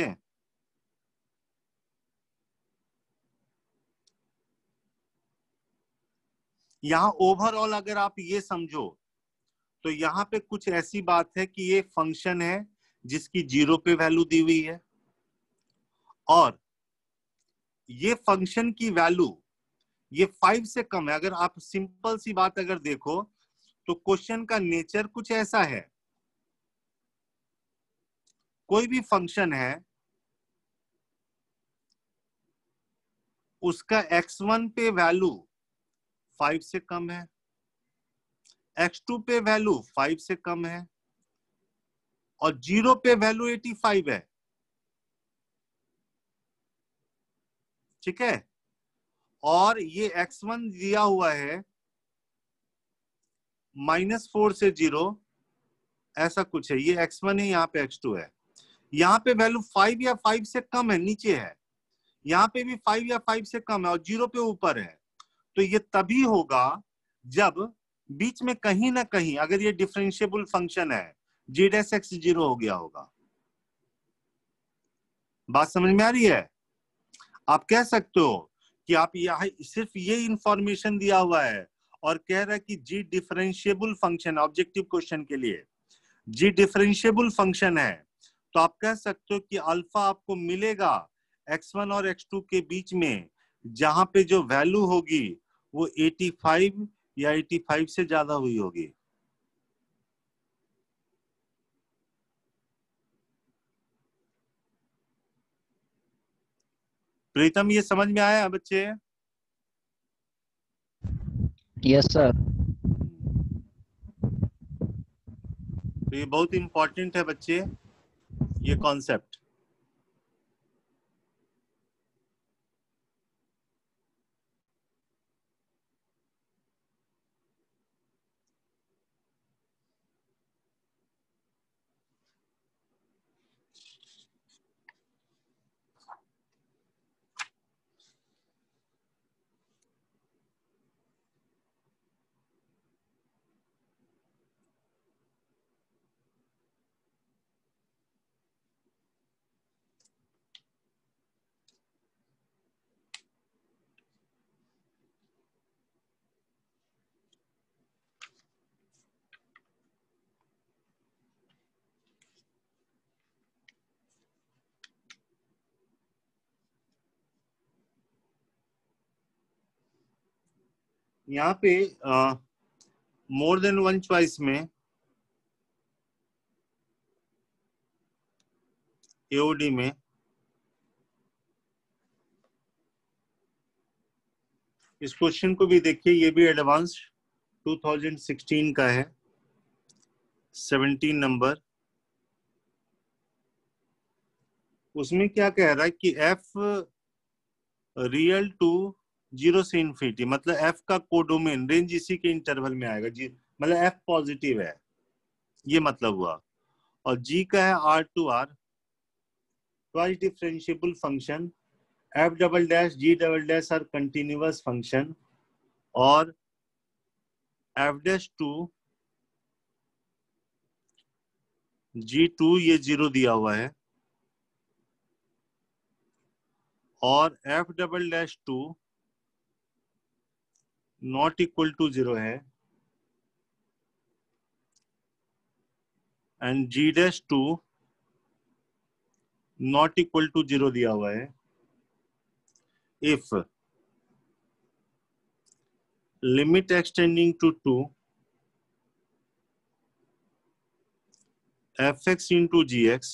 यहां ओवरऑल अगर आप ये समझो, तो यहाँ पे कुछ ऐसी बात है कि ये फंक्शन है जिसकी 0 पे वैल्यू दी हुई है, और ये फंक्शन की वैल्यू ये 5 से कम है। अगर आप सिंपल सी बात अगर देखो, तो क्वेश्चन का नेचर कुछ ऐसा है, कोई भी फंक्शन है उसका x1 पे वैल्यू 5 से कम है, x2 पे वैल्यू 5 से कम है, और 0 पे वैल्यू 85 है, ठीक है। और ये x1 दिया हुआ है -4 से 0, ऐसा कुछ है। ये x1 है, यहाँ पे x2 है। यहाँ पे वैल्यू 5 या 5 से कम है, नीचे है। यहाँ पे भी 5 या 5 से कम है और 0 पे ऊपर है। तो ये तभी होगा जब बीच में कहीं ना कहीं अगर ये डिफरेंशिएबल फंक्शन है, g डैश x 0 हो गया होगा। बात समझ में आ रही है? आप कह सकते हो कि आप यहाँ सिर्फ ये इंफॉर्मेशन दिया हुआ है और कह रहा है कि g differentiable function, objective question के लिए g डिफरेंशिएबल फंक्शन है, तो आप कह सकते हो कि अल्फा आपको मिलेगा x1 और x2 के बीच में, जहां पे जो वैल्यू होगी वो 85 या 85 से ज्यादा हुई होगी। प्रीतम, ये समझ में आया बच्चे? Yes sir. तो ये बहुत इंपॉर्टेंट है बच्चे, ये कॉन्सेप्ट। यहाँ पे मोर देन वन चॉइस में एओडी में इस क्वेश्चन को भी देखिए, ये भी एडवांस 2016 का है, 17 नंबर। उसमें क्या कह रहा है कि f रियल टू 0 से इन्फिनिटी, मतलब f का कोडोमेन रेंज इसी के इंटरवल में आएगा जी, मतलब f पॉजिटिव है, ये मतलब हुआ। और g का है r to r, twice differentiable function, f double dash g double dash are continuous function, और f डैश टू g2 ये 0 दिया हुआ है, और f double dash two not equal to 0 है, and g dash two not equal to 0 दिया हुआ है if limit extending to 2 fx into gx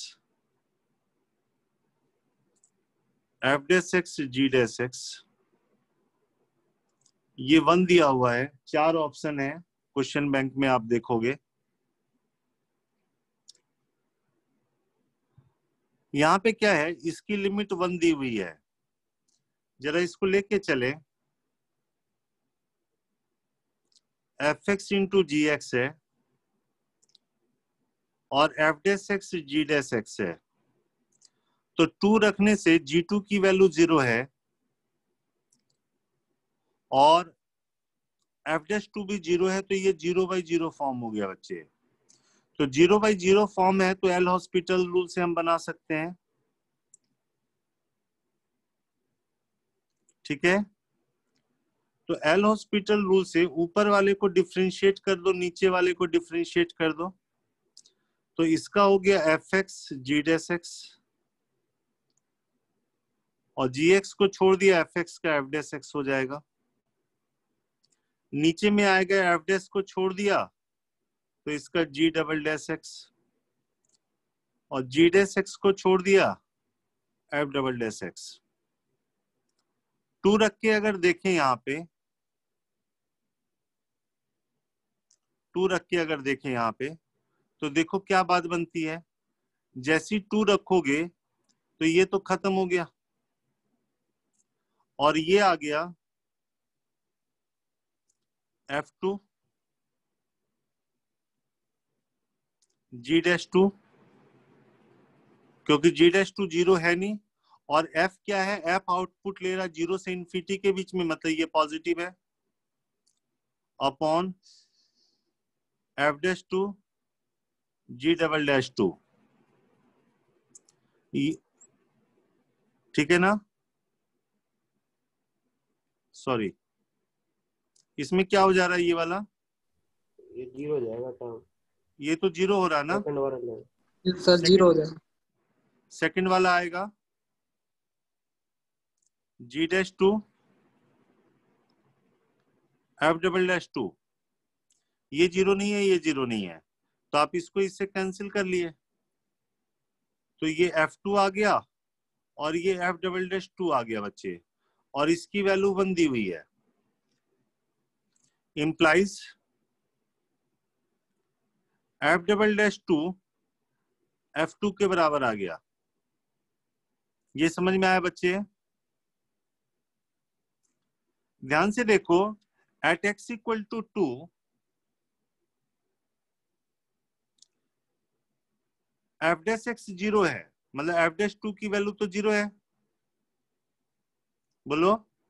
f dash x g dash x, ये 1 दिया हुआ है। 4 ऑप्शन है क्वेश्चन बैंक में, आप देखोगे यहाँ पे क्या है, इसकी लिमिट 1 दी हुई है। जरा इसको लेके चले, fx into gx है और f dash x g dash x है, तो 2 रखने से g2 की वैल्यू 0 है और f dash 2 भी 0 है, तो ये 0/0 फॉर्म हो गया बच्चे। तो 0/0 फॉर्म है तो एल हॉस्पिटल रूल से हम बना सकते हैं, ठीक है। तो एल हॉस्पिटल रूल से ऊपर वाले को डिफरेंशिएट कर दो, नीचे वाले को डिफरेंशिएट कर दो, तो इसका हो गया fx g डैश x, और gx को छोड़ दिया, fx का f डैश x हो जाएगा। नीचे में आएगा f डैश को छोड़ दिया तो इसका g डबल डैश x, और g डैश x को छोड़ दिया f डबल डैश x। 2 रख के अगर देखें यहाँ पे, 2 रख के अगर देखें यहाँ पे, तो देखो क्या बात बनती है, जैसी 2 रखोगे तो ये तो खत्म हो गया, और ये आ गया F2 G'2, क्योंकि G'2 0 है नहीं, और F क्या है, F आउटपुट ले रहा 0 से इन्फिनिटी के बीच में, मतलब ये पॉजिटिव है, अपॉन F'2 G'2, ठीक है ना? सॉरी, इसमें क्या हो जा रहा है, ये वाला ये 0 हो जाएगा टर्म, ये तो 0 हो रहा ना, सेकंड वाला नहीं। सर 0 हो जाएगा। सेकंड वाला आएगा G'2 F'2, ये 0 नहीं है, ये 0 नहीं है, तो आप इसको इससे कैंसिल कर लिए, तो ये F2 आ गया और ये F'2 आ गया बच्चे, और इसकी वैल्यू 1 दी हुई है, इंप्लाइज F'2 F2 के बराबर आ गया। ये समझ में आया बच्चे? ध्यान से देखो, eight x equal to 2 F'(x) 0 है, मतलब F'(2) की वैल्यू तो 0 है, बोलो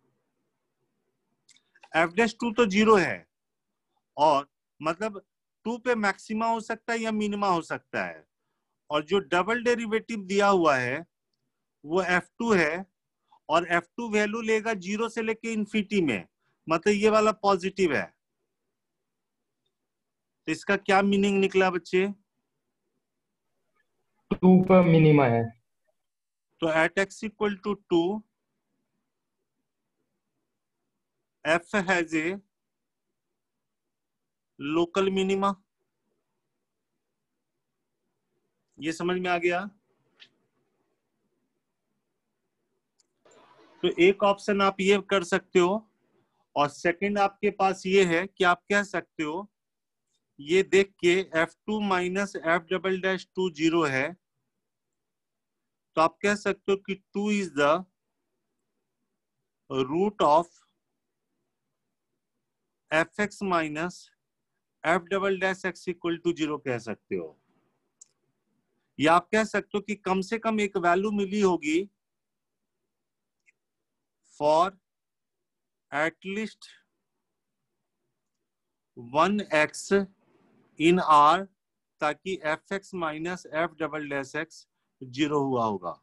F'(2) तो 0 है, और मतलब 2 पे मैक्सिमा हो सकता है या मिनिमा हो सकता है, और जो डबल डेरिवेटिव दिया हुआ है वो F2 है, और F2 वैल्यू लेगा 0 से लेके इन्फिनिटी में, मतलब ये वाला पॉजिटिव है, तो इसका क्या मीनिंग निकला बच्चे? 2 पर मिनिमा है। तो at x equal to 2 F has a local minima. ये समझ में आ गया? तो एक ऑप्शन आप ये कर सकते हो, और सेकंड आपके पास ये है कि आप कह सकते हो, ये देख के F2 माइनस F'2 0 है, तो आप कह सकते हो कि 2 is the root of Fx minus F'(x) equal to 0 कह सकते हो, या आप कह सकते हो कि कम से कम एक वैल्यू मिली होगी for at least 1x in R, ताकि Fx माइनस F'(x) 0 हुआ होगा।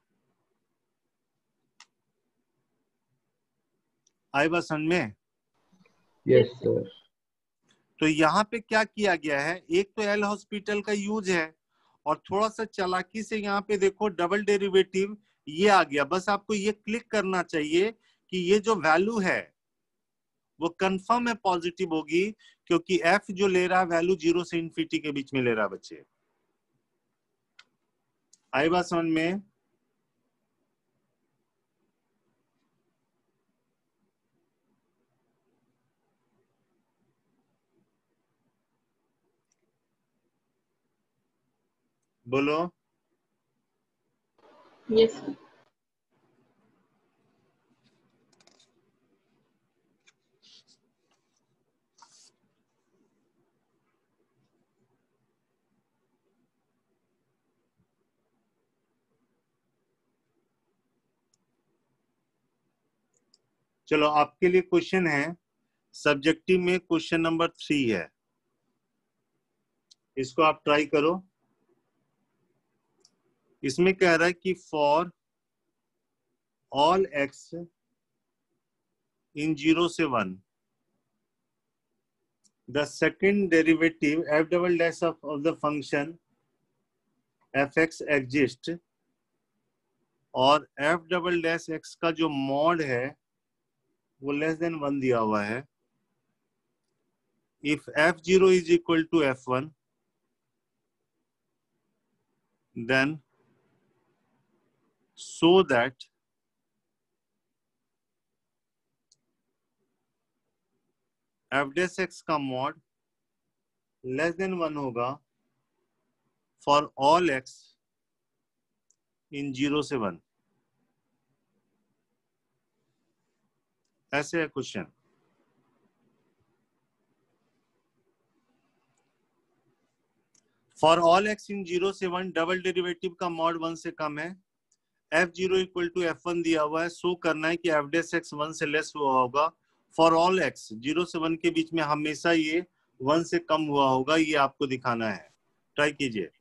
आई बात समझ में? Yes sir. तो यहाँ पे क्या किया गया है, एक तो एल हॉस्पिटल का यूज है, और थोड़ा सा चालाकी से यहाँ पे देखो डबल डेरिवेटिव ये आ गया, बस आपको ये क्लिक करना चाहिए कि ये जो वैल्यू है वो कंफर्म है पॉजिटिव होगी, क्योंकि एफ जो ले रहा है वैल्यू 0 से इन्फिनिटी के बीच में ले रहा है बच्चे। आई बात समझ में? बोलो। Yes, sir. चलो आपके लिए क्वेश्चन है, सब्जेक्टिव में क्वेश्चन नंबर 3 है, इसको आप ट्राई करो। इसमें कह रहा है कि फॉर ऑल x इन 0 से 1 the second derivative f' of the function fx exists, और f'(x) का जो मॉड है वो लेस देन 1 दिया हुआ है। If f0 is equal to f1, then so that f'(x) का मॉड लेस देन 1 होगा फॉर ऑल x इन 0 से 1, ऐसे है question. For all x in 0 से 1 डबल डेरिवेटिव का मॉड 1 से कम है। f0 इक्वल टू f1 दिया हुआ है, शो करना है कि f डैश x 1 से लेस हुआ होगा। फॉर ऑल x 0 से 1 के बीच में हमेशा ये 1 से कम हुआ होगा, ये आपको दिखाना है। ट्राई कीजिए।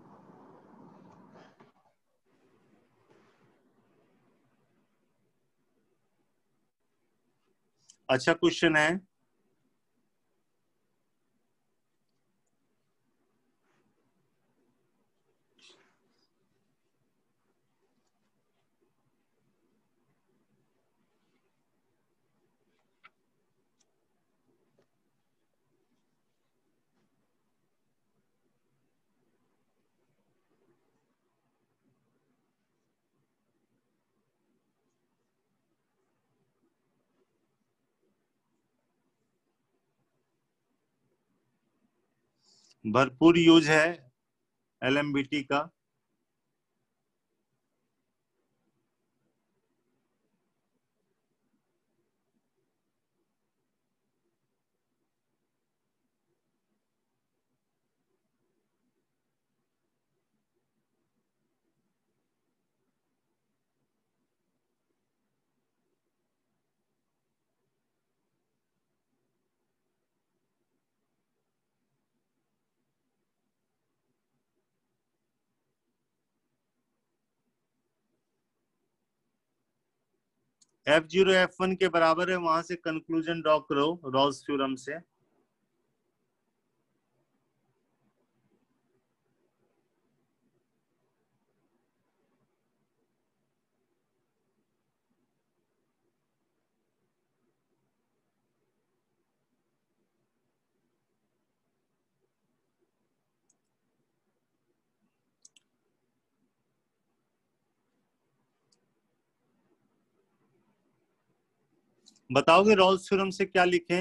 अच्छा क्वेश्चन है। भरपूर यूज है LMBT का। f0 f1 के बराबर है, वहां से कंक्लूजन ड्रॉ करो रॉल्स थ्योरम से। बताओगे रॉल्स थ्योरम से क्या लिखें?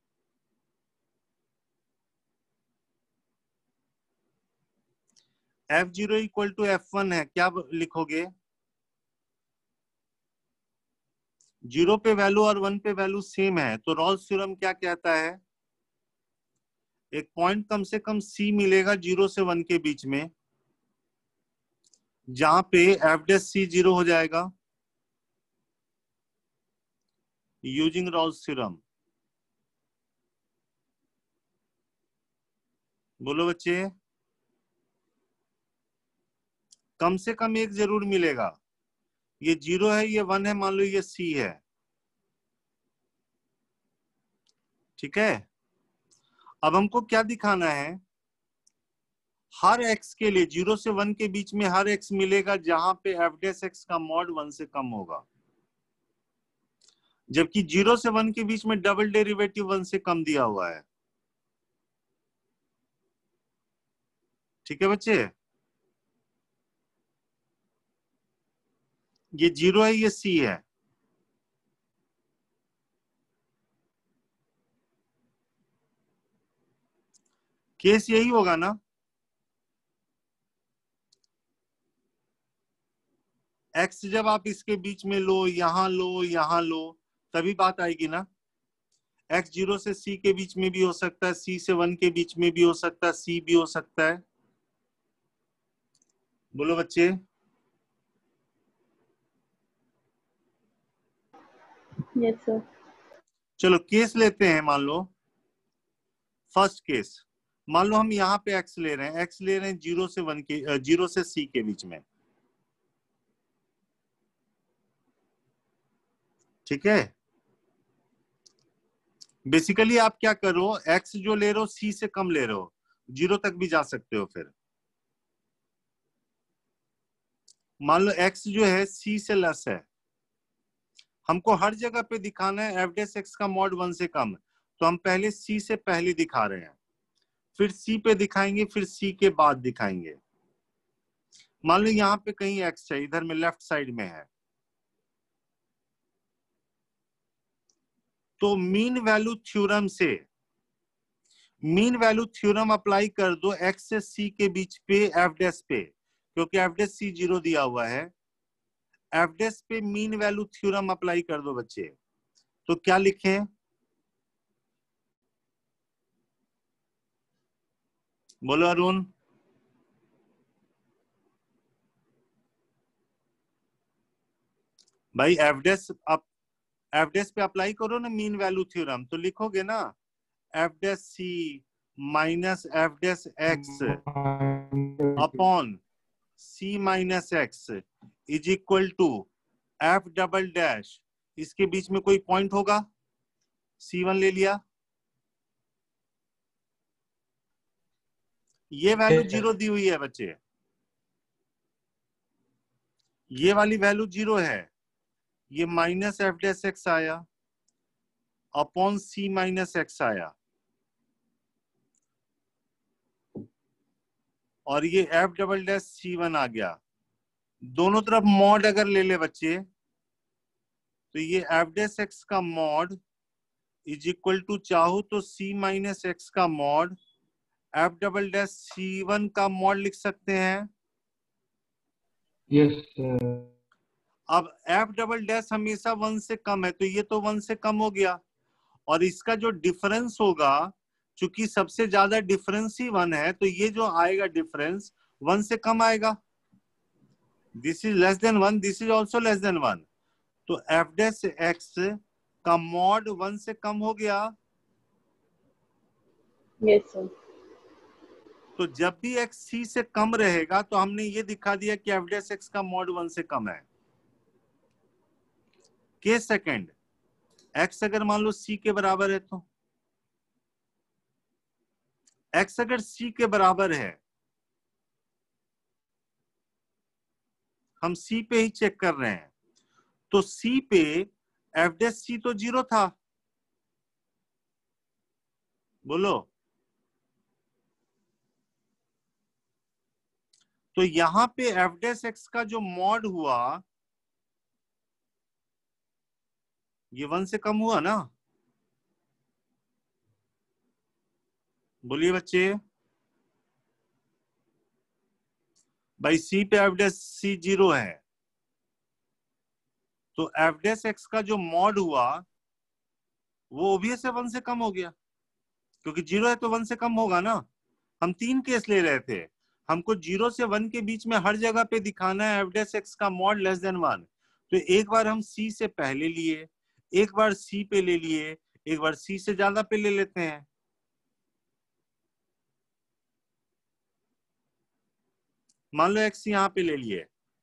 f0 इक्वल टू f1 है, क्या लिखोगे? 0 पे वैल्यू और 1 पे वैल्यू सेम है, तो रॉल्स थ्योरम क्या कहता है? एक पॉइंट कम से कम C मिलेगा 0 से 1 के बीच में, जहां पे f डैश C 0 हो जाएगा यूजिंग रॉल्स थ्योरम। बोलो बच्चे। कम से कम एक जरूर मिलेगा। ये 0 है, ये 1 है, मान लो ये C है, ठीक है। अब हमको क्या दिखाना है? हर x के लिए 0 से 1 के बीच में हर x मिलेगा जहां पे f डैश x का मॉड 1 से कम होगा, जबकि 0 से 1 के बीच में डबल डेरिवेटिव 1 से कम दिया हुआ है। ठीक है बच्चे, ये 0 है, ये C है। केस यही होगा ना? x जब आप इसके बीच में लो, यहां लो, यहां लो, तभी बात आएगी ना। x 0 से C के बीच में भी हो सकता है, C से 1 के बीच में भी हो सकता है, C भी हो सकता है। बोलो बच्चे। Yes sir. चलो केस लेते हैं। मान लो फर्स्ट केस, मान लो हम यहाँ पे x ले रहे हैं, x ले रहे हैं 0 से 1 के 0 से C के बीच में, ठीक है। बेसिकली आप क्या करो, x जो ले रहे हो C से कम ले रहे हो, 0 तक भी जा सकते हो। फिर मान लो x जो है C से लेस है, हमको हर जगह पे दिखाना है f डैश x का मॉड 1 से कम, तो हम पहले C से पहले दिखा रहे हैं, फिर C पे दिखाएंगे, फिर C के बाद दिखाएंगे। मान लो यहाँ पे कहीं x है, इधर में लेफ्ट साइड में है, तो मीन वैल्यू थ्योरम से मीन वैल्यू थ्योरम अप्लाई कर दो x से C के बीच पे f डैश पे, क्योंकि एफ डैश सी 0 दिया हुआ है। एफ डैश पे मीन वैल्यू थ्योरम अप्लाई कर दो बच्चे। तो क्या लिखें? बोलो अरुण। भाई एफ डैश पे अप्लाई करो ना मीन वैल्यू थ्योरम। तो लिखोगे ना f dash c minus f dash x upon c minus x is equal to f double dash, इसके बीच में कोई पॉइंट होगा, C1 ले लिया, ये वैल्यू 0 दी हुई है बच्चे, ये वाली वैल्यू 0 है, ये माइनस एफ डैश एक्स आया अपॉन सी माइनस एक्स आया, और ये एफ डबल डैश C1 आ गया। दोनों तरफ मॉड अगर ले ले बच्चे तो ये एफ डैश एक्स का मॉड इज इक्वल टू चाहूं तो सी माइनस एक्स का mod f double dash C1 का मॉड लिख सकते हैं। Yes sir. अब एफ डबल डैश हमेशा 1 से कम है, तो ये तो 1 से कम हो गया, और इसका जो डिफरेंस होगा, चूंकि सबसे ज्यादा डिफरेंस ही 1 है, तो ये जो आएगा डिफरेंस 1 से कम आएगा। This is less than 1, this is also less than 1, तो एफ डैश एक्स का मॉड 1 से कम हो गया। Yes, sir. तो जब भी एक्स सी से कम रहेगा तो हमने ये दिखा दिया कि एफ डैश एक्स का मॉड 1 से कम है। केस सेकंड, एक्स अगर मान लो सी के बराबर है, तो एक्स अगर सी के बराबर है, हम सी पे ही चेक कर रहे हैं, तो सी पे एफ डैश सी तो 0 था, बोलो। तो यहां पे एफ डैश एक्स का जो मॉड हुआ ये 1 से कम हुआ ना, बोलिए बच्चे। भाई सी पे एफ डैश सी 0 है, तो एफ डैश एक्स का जो मॉड हुआ वो ओबियस है 1 से कम हो गया, क्योंकि 0 है तो 1 से कम होगा ना। हम 3 केस ले रहे थे, हमको 0 से 1 के बीच में हर जगह पे दिखाना है एफ डैश एक्स का मॉड लेस देन 1। तो एक बार हम सी से पहले लिए, एक बार सी पे ले लिए, एक बार सी से ज्यादा पे ले लेते हैं। मान लो एक्स यहां पे ले लिए,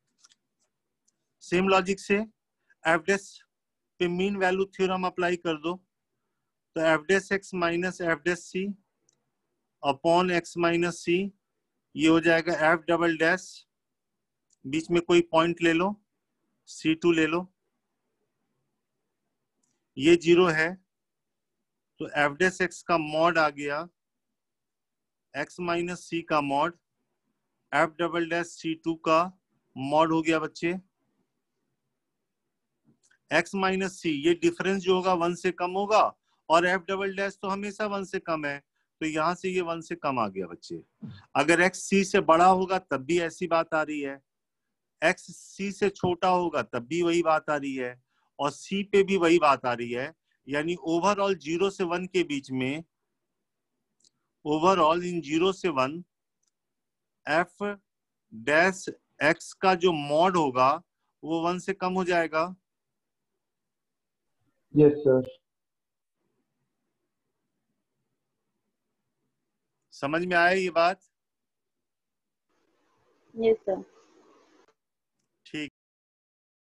सेम लॉजिक से एफ डैश पे मीन वैल्यू थ्योरम अप्लाई कर दो, तो f dash x minus f dash c upon x minus c, ये हो जाएगा एफ डबल डैश, बीच में कोई पॉइंट ले लो, C2 ले लो, ये 0 है, तो एफ डैश एक्स का मॉड आ गया एक्स माइनस सी का mod, f double dash C2 का मॉड हो गया बच्चे एक्स माइनस सी, ये डिफरेंस जो होगा 1 से कम होगा, और एफ डबल डैश तो हमेशा 1 से कम है, तो यहां से ये 1 से कम आ गया बच्चे। अगर एक्स सी से बड़ा होगा तब भी ऐसी बात आ रही है, एक्स सी से छोटा होगा तब भी वही बात आ रही है, और सी पे भी वही बात आ रही है। यानी ओवरऑल 0 से 1 के बीच में, ओवरऑल इन 0 से 1 एफ डैश एक्स का जो मॉड होगा वो 1 से कम हो जाएगा। Yes sir. समझ में आया ये बात? Yes, sir.